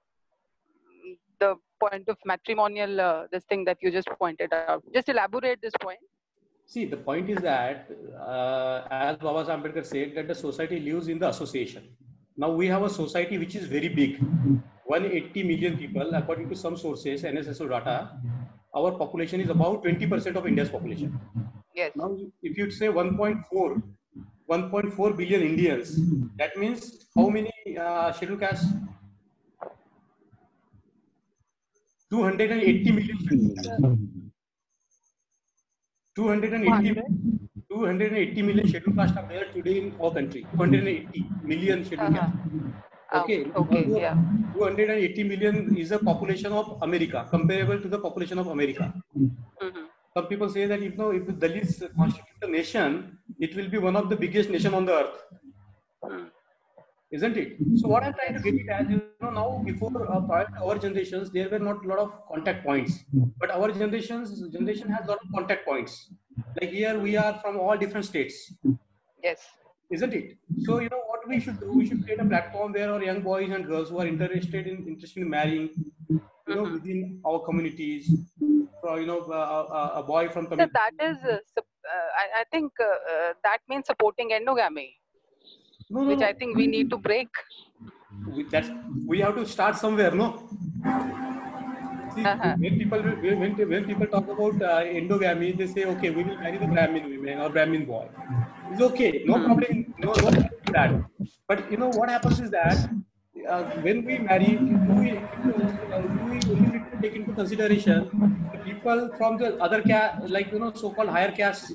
the point of matrimonial, uh, this thing that you just pointed out? Just elaborate this point. See, the point is that, uh, as Baba Sahib Ambedkar said, that the society lives in the association. Now we have a society which is very big, one hundred eighty million people, according to some sources, N S S O data. Our population is about twenty percent of India's population. Yes. Now, if you say one point four, one point four billion Indians, that means how many uh, scheduled castes? two hundred eighty million scheduled castes. two hundred eighty, two hundred eighty million scheduled castes are there today in our country. two hundred eighty million scheduled Uh-huh. castes. Okay. Okay. Yeah. two hundred eighty million is the population of America, comparable to the population of America. Mm-hmm. Some people say that if no, if the Dalits constitute a nation, it will be one of the biggest nation on the earth, Mm. isn't it? So what I'm trying to get it as, you know, now before uh, prior to our generations, there were not a lot of contact points, but our generations generation has a lot of contact points. Like here, we are from all different states. Yes. Isn't it? So you know what we should do? We should create a platform where our young boys and girls who are interested in interested in marrying, you know, within our communities, for you know, uh, a boy from So Tamil. that is, uh, uh, I, I think uh, uh, that means supporting endogamy, no, no, which no. I think we need to break. We, that's we have to start somewhere, no? See, Uh-huh. when people when, when people talk about uh, endogamy, they say, okay, we will marry the Brahmin women or Brahmin boy. It's okay, no problem, no, no problem with that. But you know what happens is that uh, when we marry, do we, uh, do we only need to take into consideration the people from the other caste, like you know, so-called higher castes?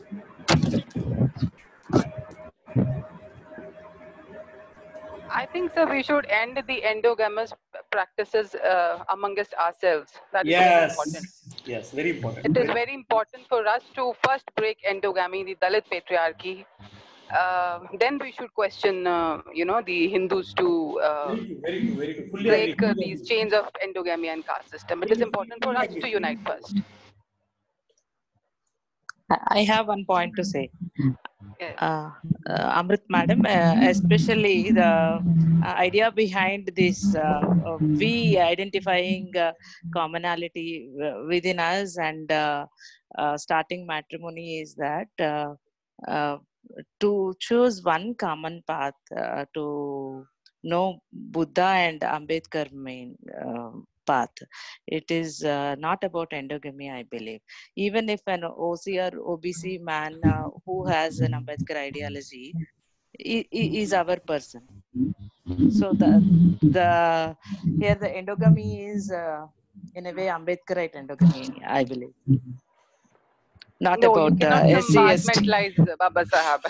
I think, sir, we should end the endogamous practices uh, amongst ourselves. That is very important. Yes, yes, very important. It is very important for us to first break endogamy, the Dalit patriarchy. Uh, then we should question, uh, you know, the Hindus to uh, Very true, very true, very true. Fully break agree. uh, Fully these agree. chains of endogamy and caste system. It is important for us to unite first. I have one point to say. uh, uh, Amrit madam, uh, especially the uh, idea behind this uh, uh, we identifying uh, commonality uh, within us and uh, uh, starting matrimony is that uh, uh, to choose one common path uh, to know Buddha and Ambedkar main uh, path. It is uh, not about endogamy, I believe. Even if an O C or O B C man uh, who has an Ambedkar ideology i- i- is our person. So the the here the endogamy is uh, in a way Ambedkarite endogamy, I believe. Not No, you about cannot uh, S C S T. compartmentalize Baba Sahab.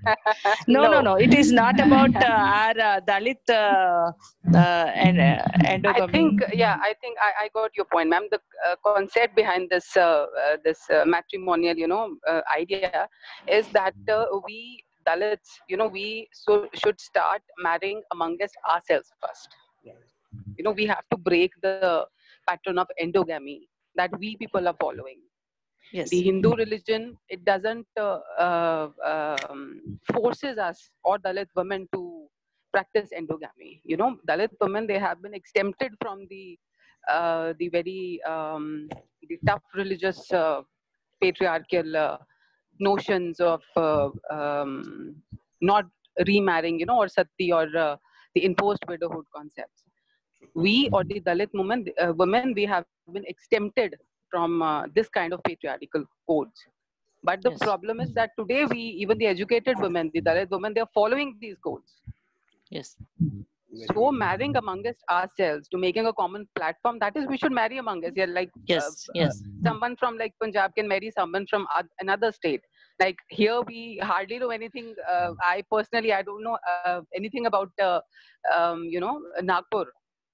No, no, No. no. It is not about uh, our uh, Dalit uh, uh, and uh, I endogamy. think, yeah, I think I, I got your point, ma'am. The uh, concept behind this uh, uh, this uh, matrimonial, you know, uh, idea is that uh, we Dalits, you know, we so should start marrying amongst ourselves first. You know, we have to break the pattern of endogamy that we people are following. Yes. The Hindu religion, it doesn't uh, uh, um, forces us or Dalit women to practice endogamy. You know, Dalit women, they have been exempted from the uh, the very um, the tough religious uh, patriarchal uh, notions of uh, um, not remarrying, you know, or sati or uh, the enforced widowhood concepts. We or the Dalit women, uh, women, we have been exempted from uh, this kind of patriarchal codes. But the Yes. problem is that today we, even the educated women, the Dalit women, they're following these codes. Yes. So marrying among us ourselves to making a common platform, that is, we should marry among us. Yeah, like Yes. uh, Yes. someone from like Punjab can marry someone from oth- another state. Like here, we hardly know anything. Uh, I personally, I don't know uh, anything about, uh, um, you know, Nagpur.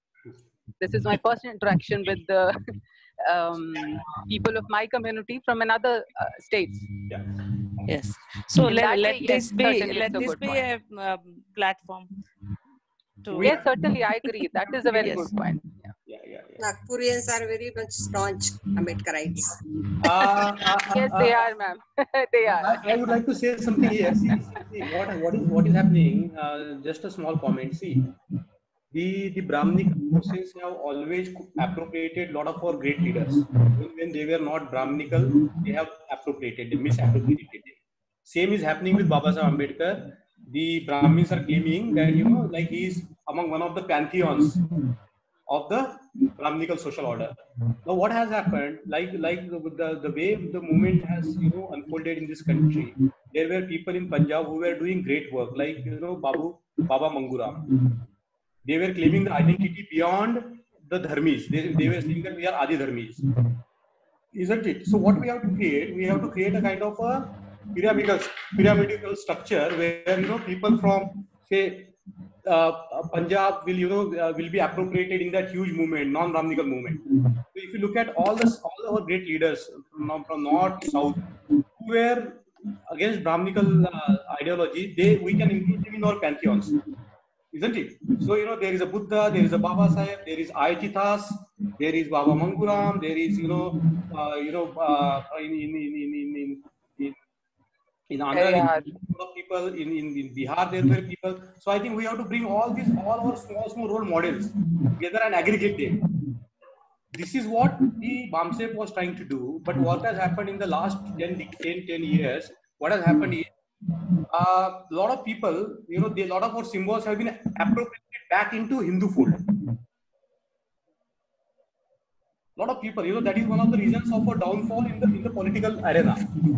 This is my first interaction with the um, people of my community from another uh, states. Yes. So In let, that let way, yes, this be certainly let it's a this good be point. a um, platform to Yes, certainly, I agree. That is a very yes. good point. Yeah, yeah, yeah. Nagpurians are very much staunch Ambedkarites. Uh, uh, uh, Yes, uh, they are, ma'am. They are. I, I would like to say something here. See, see, see what what is what is happening. Uh, just a small comment. See, the the Brahminic forces have always appropriated a lot of our great leaders. Even when they were not Brahminical, they have appropriated them, misappropriated them. Same is happening with Baba Sahib Ambedkar. The Brahmins are claiming that, you know, like he is among one of the pantheons of the Brahminical social order. Now, what has happened? Like, like the, the the way the movement has, you know, unfolded in this country, there were people in Punjab who were doing great work, like, you know, Babu Baba Manguram. They were claiming the identity beyond the dharmis. They, they were saying that we are Adi dharmis, isn't it? So what we have to create, we have to create a kind of a pyramidal pyramidal structure where, you know, people from, say, uh, Punjab will, you know, uh, will be appropriated in that huge movement, non-Brahminical movement. So if you look at all the all our great leaders from, from north to south who were against Brahminical uh, ideology, they we can include them in our pantheons, isn't it? So, you know, there is a Buddha, there is a Baba Sahib, there is Ayachithas, there is Baba Manguram, there is, you know, uh, you know, uh, in, in, in, in, in, in, in Andhra, Yeah. there were people, in, in, in Bihar, there were people. So I think we have to bring all these, all our small, small role models together and aggregate them. This is what the BAMSEP was trying to do. But what has happened in the last ten, ten, ten years, what has happened is, a uh, lot of people, you know, a lot of our symbols have been appropriated back into Hindu fold. A lot of people, you know, that is one of the reasons of our downfall in the in the political arena.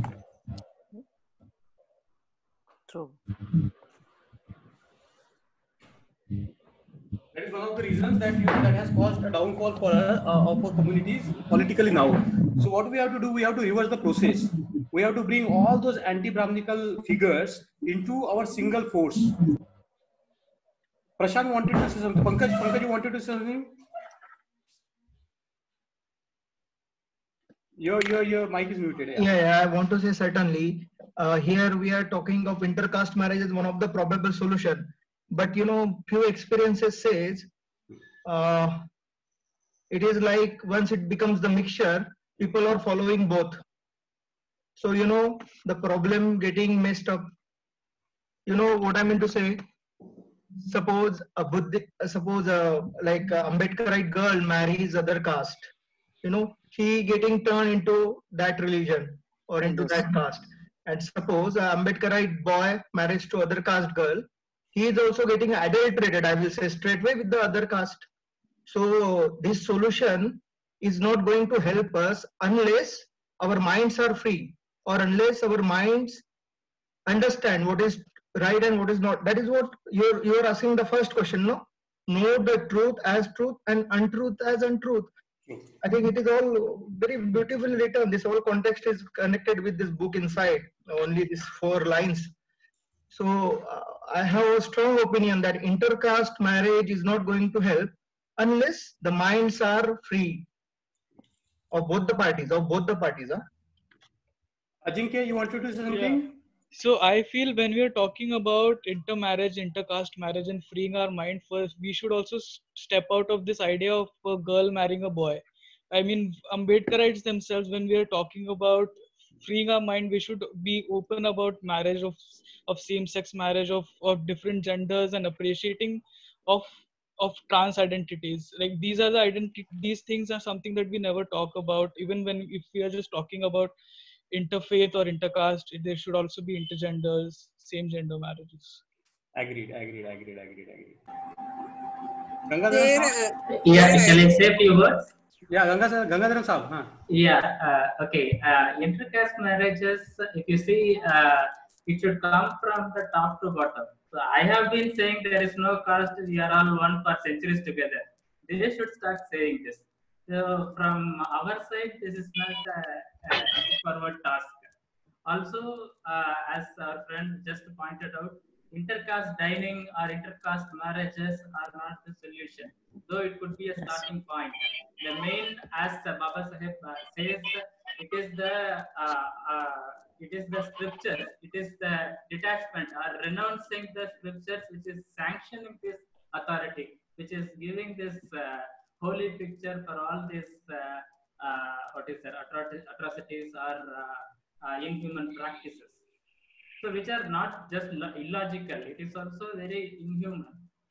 True. That is one of the reasons that, you know, that has caused a downfall for uh, of our communities politically now. So what we have to do, we have to reverse the process. We have to bring all those anti-Brahminical figures into our single force. Prashant wanted to say something. Pankaj, Pankaj, you wanted to say something? Your, your, your mic is muted. Yeah, yeah, yeah, I want to say certainly. Uh, here we are talking of intercaste marriage as one of the probable solution. But, you know, few experiences says uh, it is like once it becomes the mixture, people are following both. So, you know, the problem getting messed up you know what I mean to say? Suppose a Buddhist, suppose a like a Ambedkarite girl marries other caste, you know, he getting turned into that religion or into Yes. that caste. And suppose a Ambedkarite boy marries to other caste girl, he is also getting adulterated, I will say, straightway with the other caste. So this solution is not going to help us unless our minds are free, or unless our minds understand what is right and what is not. That is what you're you're asking the first question, no? Know the truth as truth and untruth as untruth. I think it is all very beautifully written. This whole context is connected with this book inside, only these four lines. So uh, I have a strong opinion that intercaste marriage is not going to help unless the minds are free of both the parties, of both the parties. Huh? Ajinkya, you wanted to say something? Yeah. So I feel when we are talking about intermarriage, intercaste marriage, and freeing our mind first, we should also s- step out of this idea of a girl marrying a boy. I mean, Ambedkarites themselves, when we are talking about freeing our mind, we should be open about marriage of of same-sex marriage of of different genders and appreciating of of trans identities. Like these are the identity. These things are something that we never talk about. Even when if we are just talking about interfaith or intercaste, there should also be intergenders, same gender marriages. Agreed, agreed, agreed, agreed, agreed. Gangadharan There, Saab? uh, Yeah, there shall I I- say a few words? Yeah, Gangadharan Gangadharan Saab. Huh? Yeah, uh, okay. Uh, intercaste marriages, if you see, uh, it should come from the top to bottom. So I have been saying there is no caste, we are all one for centuries together. They should start saying this. So from our side, this is not a, a straightforward task. Also, uh, as our friend just pointed out, intercaste dining or intercaste marriages are not the solution, though it could be a starting point. The main, as uh, Baba Sahib uh, says, it is the uh, uh, it is the scriptures, it is the detachment or renouncing the scriptures, which is sanctioning this authority, which is giving this uh, holy picture for all these uh, uh, what is that atrocities, atrocities or uh, uh, inhuman practices. So which are not just lo- illogical, it is also very inhuman.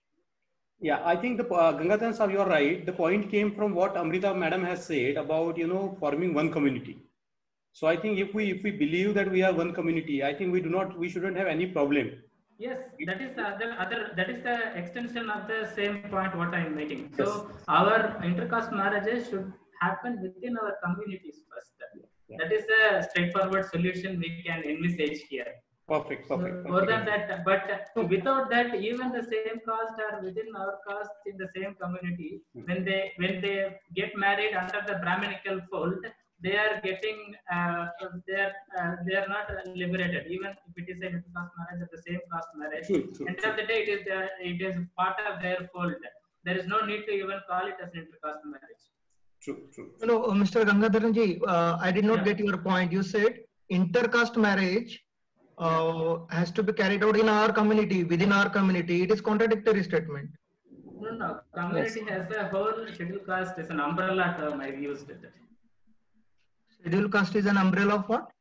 Yeah, I think the uh, Gangadharan Saab, you are right. The point came from what Amrita Madam has said about, you know, forming one community. So I think if we if we believe that we are one community, I think we do not we shouldn't have any problem. Yes, that is the other, other that is the extension of the same point what I am making. So Yes. our intercaste marriages should happen within our communities first. Yeah. That is a straightforward solution we can envisage here. Perfect, perfect. So more perfect. than that, but without that, even the same caste or within our caste in the same community, when they when they get married under the Brahminical fold, they are getting uh, they are uh, they are not liberated. Even if it is a intercaste marriage or the same caste marriage, True, true, end true. of the day, it is the, it is part of their fold. There is no need to even call it as an intercaste marriage. True, true. You know, uh, Mister Gangadharanji, uh, I did not Yeah. get your point. You said intercaste marriage uh, has to be carried out in our community, within our community. It is contradictory statement. No, no. Community has a whole scheduled caste is an umbrella term. I've used it. Scheduled caste is an umbrella of what?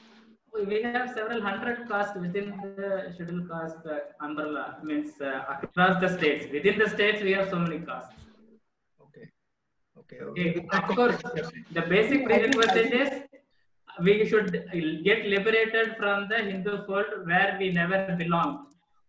We have several hundred castes within the scheduled caste uh, umbrella. Means uh, across the states. Within the states, we have so many castes. Okay, okay. Okay. With that Of course, context, yes. the basic I think- I prerequisite think- is we should get liberated from the Hindu fold where we never belonged.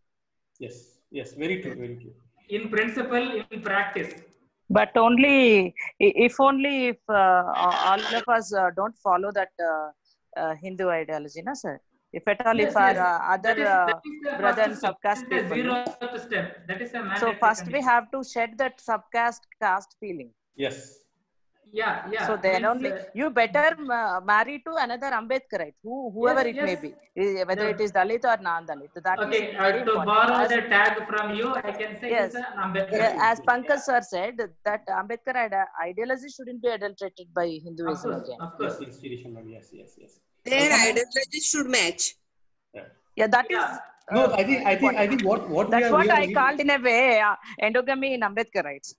Yes, yes, very true, very true. In principle, in practice. But only i- if only if uh, all of us uh, don't follow that uh, uh, Hindu ideology, no, sir. If at all, Yes, if our yes. uh, That other is, uh, that is the brother and first step. subcaste That is the people. zeroth step. That is a So mandatory first we condition. have to shed that subcaste caste feeling. Yes. Yeah, yeah. So then means, only uh, you better uh, marry to another Ambedkarite, who whoever Yes, it may yes. be, eh, whether The- it is Dalit or non-Dalit. So that is Okay, very uh, to important. borrow As, the tag from you, I can say yes, it's an Ambedkar. yeah, as Pankaj sir said, that Ambedkar ide- ideology shouldn't be adulterated by Of Hinduism course, again. of Yes, course. yes, tradition, yes, yes, yes. Their Also, ideologies should match. Yeah, that is. Yeah. No, uh, I think, I think, I think what, what we That's are, what we are, I we- called in a way uh, endogamy in Ambedkarites.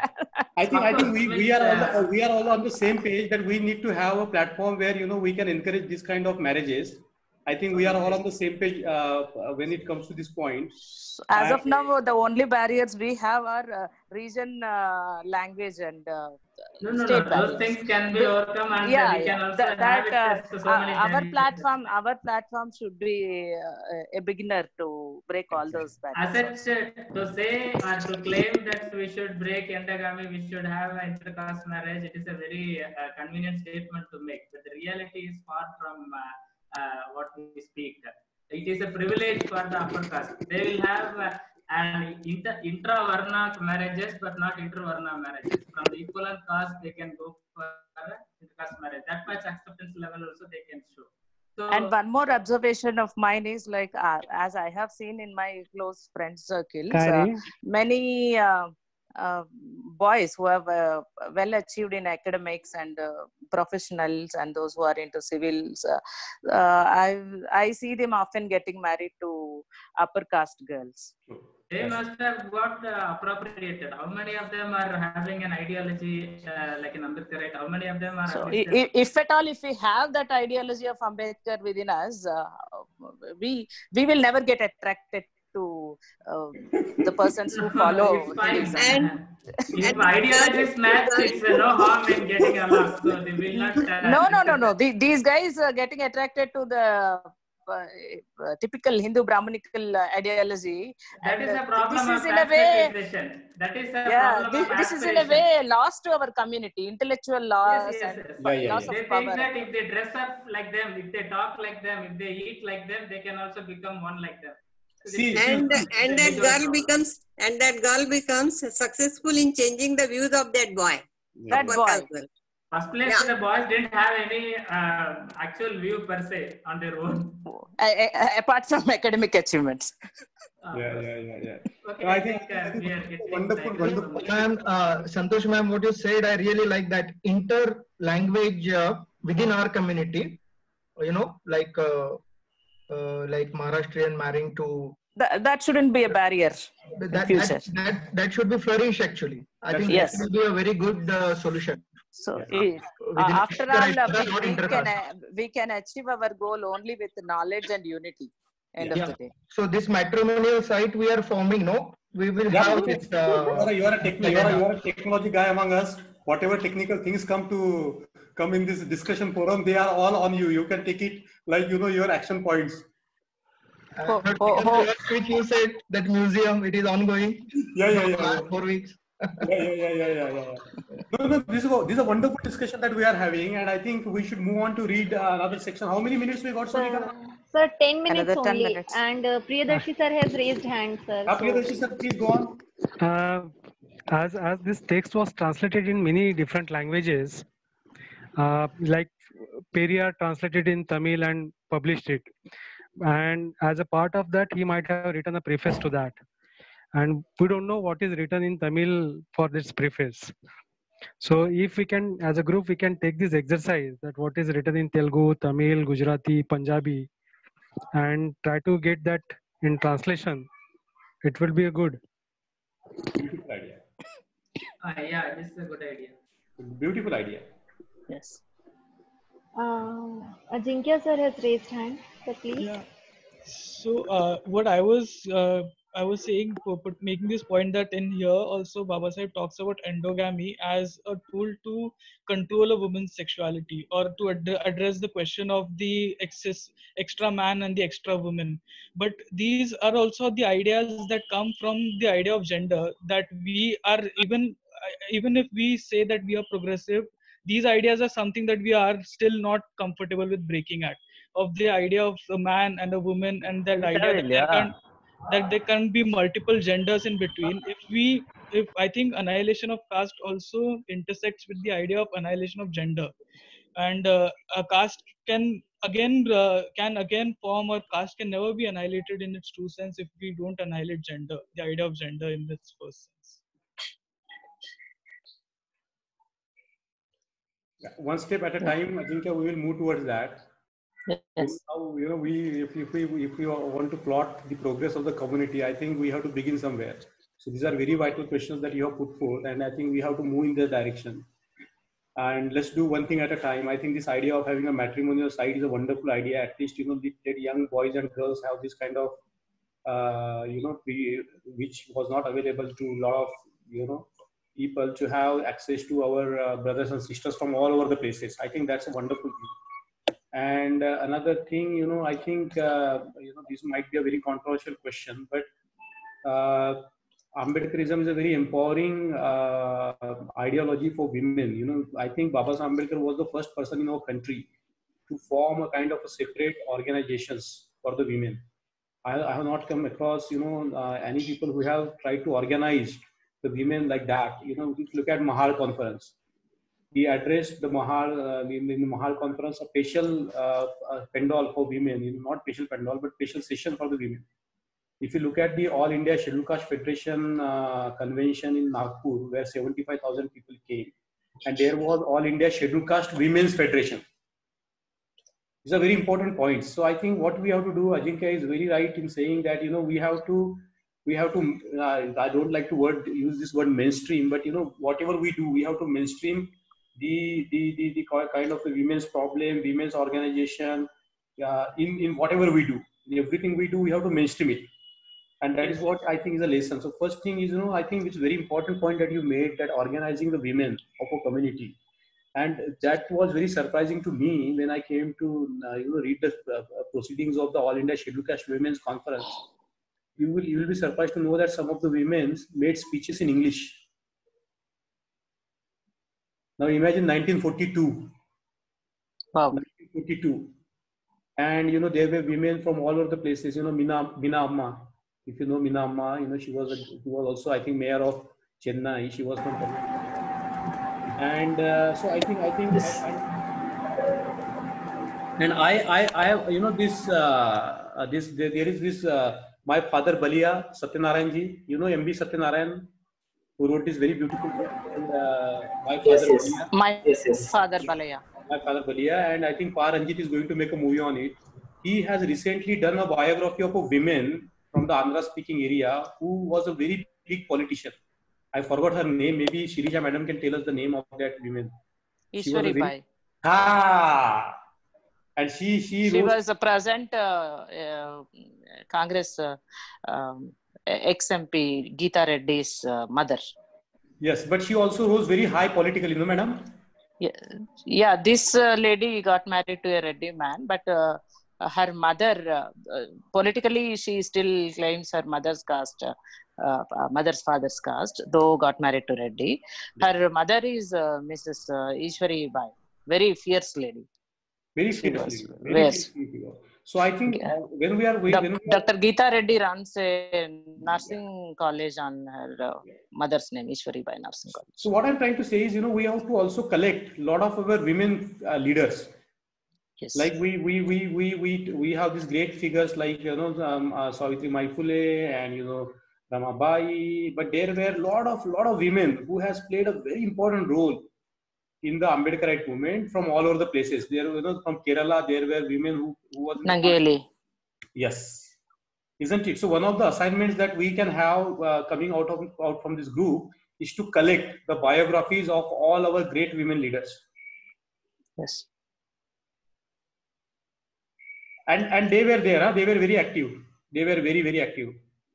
I think, Of I think course, we, we means, are all, uh, we are all on the same page that we need to have a platform where, you know, we can encourage this kind of marriages I think we are all on the same page uh, when it comes to this point. As and, of now, the only barriers we have are uh, region, uh, language, and uh, no, no, state no. barriers. Those things can be The, overcome, and yeah, we can yeah. also That, have that it uh, as so uh, many our times. platform, our platform should be uh, a beginner to break all those barriers. As such, to say or to claim that we should break endogamy, we should have intercaste marriage, it is a very uh, convenient statement to make. But the reality is far from uh, uh, what we speak. It is a privilege for the upper caste. They will have uh, an inter intra-varna marriages, but not inter-varna marriages. From the equivalent caste, they can go for intercaste marriage. That much acceptance level also they can show. So, and one more observation of mine is like, uh, as I have seen in my close friend circles, uh, many uh, uh, boys who have uh, well achieved in academics and uh, professionals and those who are into civils, uh, uh, I, I see them often getting married to upper caste girls. They must have got uh, appropriated. How many of them are having an ideology uh, like an Ambedkarite? How many of them are? So, at least if, if at all, if we have that ideology of Ambedkar within us, uh, we we will never get attracted to uh, the persons who follow. It's fine. And, if and ideologies match, it's uh, no harm in getting along. So they will not. Uh, no, no, no, no. The, these guys are getting attracted to the uh, uh, typical Hindu Brahminical uh, ideology. That and, is a uh, problem this of is in a way. That is a Yeah, problem this, of this is in a way lost to our community, intellectual loss yes, yes, and yes. Yeah, yeah, loss yeah. of They power. think that if they dress up like them, if they talk like them, if they eat like them, they can also become one like them. So See, and see, and that girl becomes and that girl becomes successful in changing the views of that boy. That upper boy. caste girl. First place, Yeah. the boys didn't have any uh, actual view per se on their own. I, I, apart from academic achievements. Uh, yeah, yeah, yeah, yeah. Okay, So I I think think, uh, we are getting wonderful, wonderful. Ma'am, uh, Santosh ma'am, what you said, I really like that inter-language uh, within our community. You know, like uh, uh, like Maharashtrian marrying to. That, that shouldn't be a barrier. That, in that, future. that that should be flourish actually. I think yes. that will be a very good uh, solution. So Yeah. it, uh, after all, uh, we, we can uh, we can achieve our goal only with knowledge and unity. End yeah. of the day. So this matrimonial site we are forming, no, we will Yeah, have this. Uh, you are a techn- you are a, you are a technology guy among us. Whatever technical things come to come in this discussion forum, they are all on you. You can take it like you know your action points. Uh, but last week you said that museum it is ongoing. Yeah, yeah, yeah. Last yeah. four weeks. yeah, yeah, yeah, yeah, yeah, yeah. No, no, this is a, this is a wonderful discussion that we are having, and I think we should move on to read uh, another section. How many minutes we got, Sonika? Sir, ten minutes Another ten only. minutes. And uh, Priyadarshi sir has raised hand, sir. Uh, So, Priyadarshi sir, please go on. Uh, as as this text was translated in many different languages, uh, like Periyar translated in Tamil and published it, and as a part of that, he might have written a preface to that. And we don't know what is written in Tamil for this preface. So if we can, as a group, we can take this exercise that what is written in Telugu, Tamil, Gujarati, Punjabi, and try to get that in translation, it will be a good. Beautiful idea. Uh, yeah, this is a good idea. Beautiful idea. Yes. uh, Ajinkya sir has raised hand. Sir, please. Yeah. So uh, what I was uh, I was saying, but making this point that in here also Baba Sahib talks about endogamy as a tool to control a woman's sexuality or to ad- address the question of the excess extra man and the extra woman. But these are also the ideas that come from the idea of gender, that we are even even if we say that we are progressive, these ideas are something that we are still not comfortable with breaking at. Of the idea of a man and a woman, and that idea that there can that there can be multiple genders in between. If we, if I think annihilation of caste also intersects with the idea of annihilation of gender, and uh, a caste can again uh, can again form, or caste can never be annihilated in its true sense if we don't annihilate gender, the idea of gender in its first sense. One step at a time, I think uh, we will move towards that. Yes. Now, you know, we if, if we if we want to plot the progress of the community, I think we have to begin somewhere. So these are very vital questions that you have put forth, and I think we have to move in that direction. And let's do one thing at a time. I think this idea of having a matrimonial site is a wonderful idea. At least, you know, that young boys and girls have this kind of, uh, you know, which was not available to a lot of, you know, people to have access to our uh, brothers and sisters from all over the places. I think that's a wonderful thing. And uh, another thing, you know, I think, uh, you know, this might be a very controversial question, but uh, Ambedkarism is a very empowering uh, ideology for women. You know, I think Baba Saheb Ambedkar was the first person in our country to form a kind of a separate organizations for the women. I, I have not come across, you know, uh, any people who have tried to organize the women like that. You know, if you look at Mahal conference, he addressed the Mahal uh, in, in the Mahal conference a special uh, uh, pendal for women, you know, not special pendal, but special session for the women. If you look at the All India Scheduled Caste Federation uh, convention in Nagpur, where seventy-five thousand people came, and there was All India Scheduled Caste Women's Federation. These are very important points. So I think what we have to do, Ajinkya is very right in saying that, you know, we have to, we have to, uh, I don't like to word, use this word mainstream, but, you know, whatever we do, we have to mainstream the, the, the, the kind of the women's problem, women's organization, uh, in, in whatever we do. In everything we do, we have to mainstream it. And that is what I think is a lesson. So first thing is, you know, I think it's a very important point that you made, that organizing the women of a community. And that was very surprising to me when I came to, uh, you know, read the uh, proceedings of the All India Scheduled Caste Women's Conference. You will, you will be surprised to know that some of the women made speeches in English. Now imagine nineteen forty-two. Wow. nineteen forty-two. And, you know, there were women from all over the places, you know, Mina, Mina Amma. If you know Mina Amma, you know, she was, a, she was also, I think, mayor of Chennai. She was from Tamil Nadu. And uh, so I think, I think, I, I, and I, I, I, you know, this, uh, this, there, there is this, uh, my father Balia, Satyanarayan, you know, M B Satyanarayan, who wrote this very beautiful book. And uh, my father yes, yes. Balia. My yes, yes. father Balia. My father Balia, and I think Pa Ranjit is going to make a movie on it. He has recently done a biography of a woman from the Andhra speaking area who was a very big politician. I forgot her name. Maybe Shirija madam can tell us the name of that woman. Ishwari Bai. Ah, and she she, she rose, was a present uh, uh, Congress uh, um, ex-M P Geeta Reddy's uh, mother. Yes, but she also rose very high politically, no, madam? Yeah, yeah. This uh, lady got married to a Reddy man, but uh, her mother, uh, uh, politically, she still claims her mother's caste. Uh, Uh, mother's father's caste, though got married to Reddy. Her mother is uh, Missus Uh, Ishwari Bai, very fierce lady. Very fierce lady. Very fierce lady. So I think uh, when we are when when we Doctor Geeta Reddy runs a nursing college on her uh, mother's name, Ishwari Bai Nursing College. So what I'm trying to say is, you know, we have to also collect a lot of our women uh, leaders. Yes. Like we we we we we we have these great figures like, you know, um, uh, Savitri Mai Phule and, you know, Ramabai, but there were a lot of lot of women who has played a very important role in the Ambedkarite movement from all over the places. There, you know, from Kerala, there were women who, who was Nangeli. Yes, isn't it? So one of the assignments that we can have uh, coming out of out from this group is to collect the biographies of all our great women leaders. Yes. And and they were there. Huh? They were very active. They were very very active.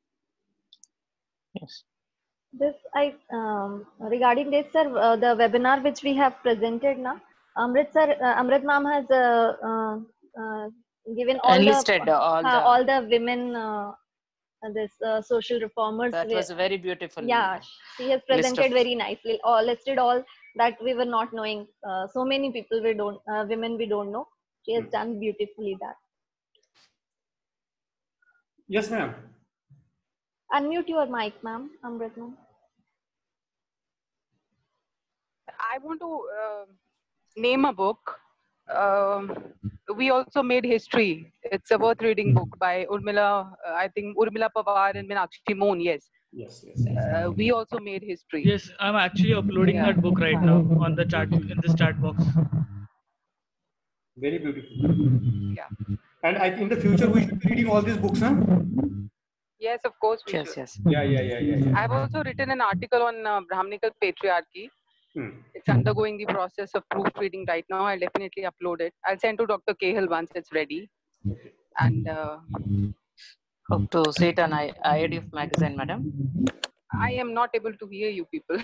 Yes. This I um, regarding this, sir, uh, the webinar which we have presented now, Amrit sir, uh, Amrit ma'am has uh, uh, uh, given all Enlisted the all uh, the all the women uh, this uh, social reformers. That was very beautiful. Yeah, she has presented of... very nicely. All listed all that we were not knowing. Uh, so many people we don't, uh, women we don't know. She has done beautifully that. Yes, ma'am. Unmute your mic, ma'am. Amrit ma'am. I want to uh, name a book. Um, we also made history. It's a worth reading book by Urmila, uh, I think Urmila Pawar and Meenakshi Mohan. Yes. Yes, yes. yes. Uh, we also made history. Yes, I'm actually uploading yeah. that book right now on the chat in this chat box. Very beautiful. Yeah. And I, in the future, we should be reading all these books, huh? Yes, of course. We yes, should. yes. Yeah, yeah, yeah, yeah, yeah. I've also written an article on uh, Brahminical patriarchy. Hmm. It's undergoing the process of proofreading right now. I'll definitely upload it. I'll send to Doctor Cahill once it's ready. And uh, Hope to see it on I I D F magazine, madam. I am not able to hear you people.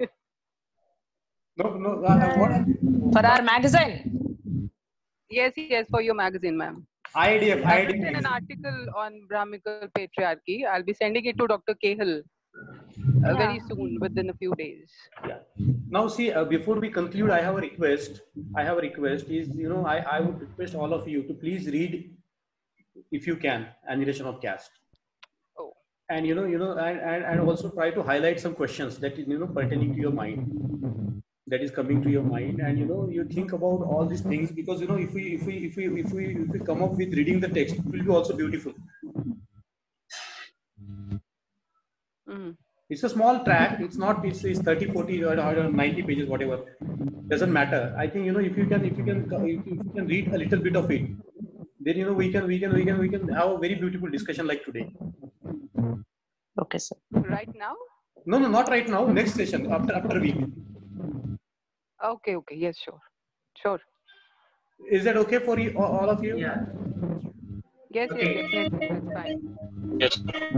No, no. Uh, what? For our magazine. Yes, yes, for your magazine, ma'am. I D F. I've I D F. written an article on Brahmical patriarchy. I'll be sending it to Doctor Cahill uh, very soon, within a few days. Yeah. Now, see, uh, before we conclude, I have a request. I have a request. Is you know, I I would request all of you to please read, if you can, Annihilation of Caste. Oh. And you know, you know, and, and and also try to highlight some questions that is you know pertaining to your mind, that is coming to your mind, and you know, you think about all these things, because you know, if we if we if we if we if we come up with reading the text, it will be also beautiful. Mm. It's a small track. It's not, it's, it's thirty, forty, or, or ninety pages, whatever. Doesn't matter. I think, you know, if you can, if you can, if you can read a little bit of it, then, you know, we can, we can, we can, we can have a very beautiful discussion like today. Okay, sir. Right now? No, no, not right now. Next session, after, after a week. Okay, okay. Yes, sure. Sure. Is that okay for you, all of you? Yeah. Yes, Okay. yes, definitely. That's fine. Yes.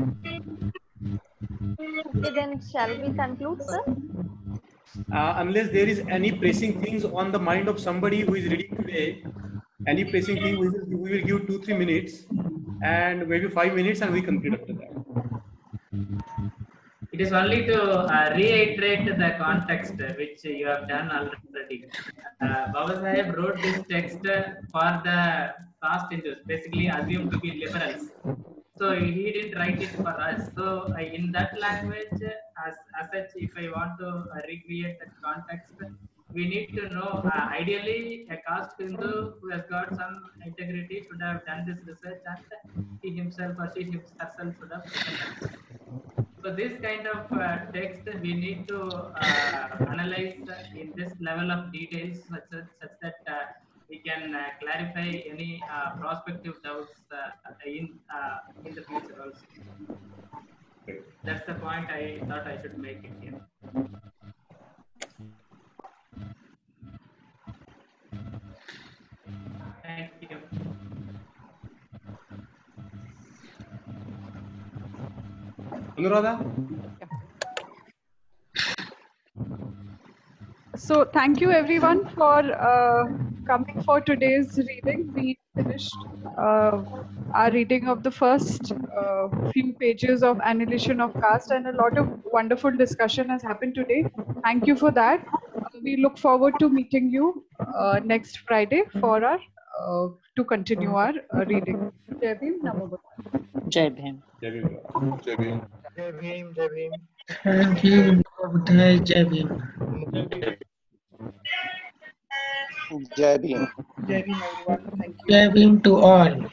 Okay, then shall we conclude, sir? Uh, unless there is any pressing things on the mind of somebody who is reading today, any pressing thing, we will, we will give two, three minutes and maybe five minutes and we conclude after that. It is only to uh, reiterate the context uh, which you have done already. Uh, Baba Sahib wrote this text uh, for the caste Hindus, basically assumed to be liberals. So he didn't write it for us. So uh, in that language, uh, as, as such, if I want to uh, recreate that context, we need to know, uh, ideally, a caste Hindu who has got some integrity should have done this research, and he himself or she herself should have presented. So this kind of uh, text we need to uh, analyze in this level of details, such that, such that uh, we can uh, clarify any uh, prospective doubts uh, in uh, in the future also. That's the point I thought I should make it here. Thank you. Anuradha? So thank you everyone for uh, coming for today's reading. We finished uh, our reading of the first uh, few pages of Annihilation of Caste, and a lot of wonderful discussion has happened today. Thank you for that. Uh, we look forward to meeting you uh, next Friday for our uh, to continue our uh, reading. Jai Bhim, Namo Buddhaya. Jai Bhim. Jai Bhim. Jai Bhim. Jai Bhim, Jai Bhim. Thank you. Jai Bhim. Jai Bhim. Jai Bhim, everyone. Thank you. Jai Bhim to all.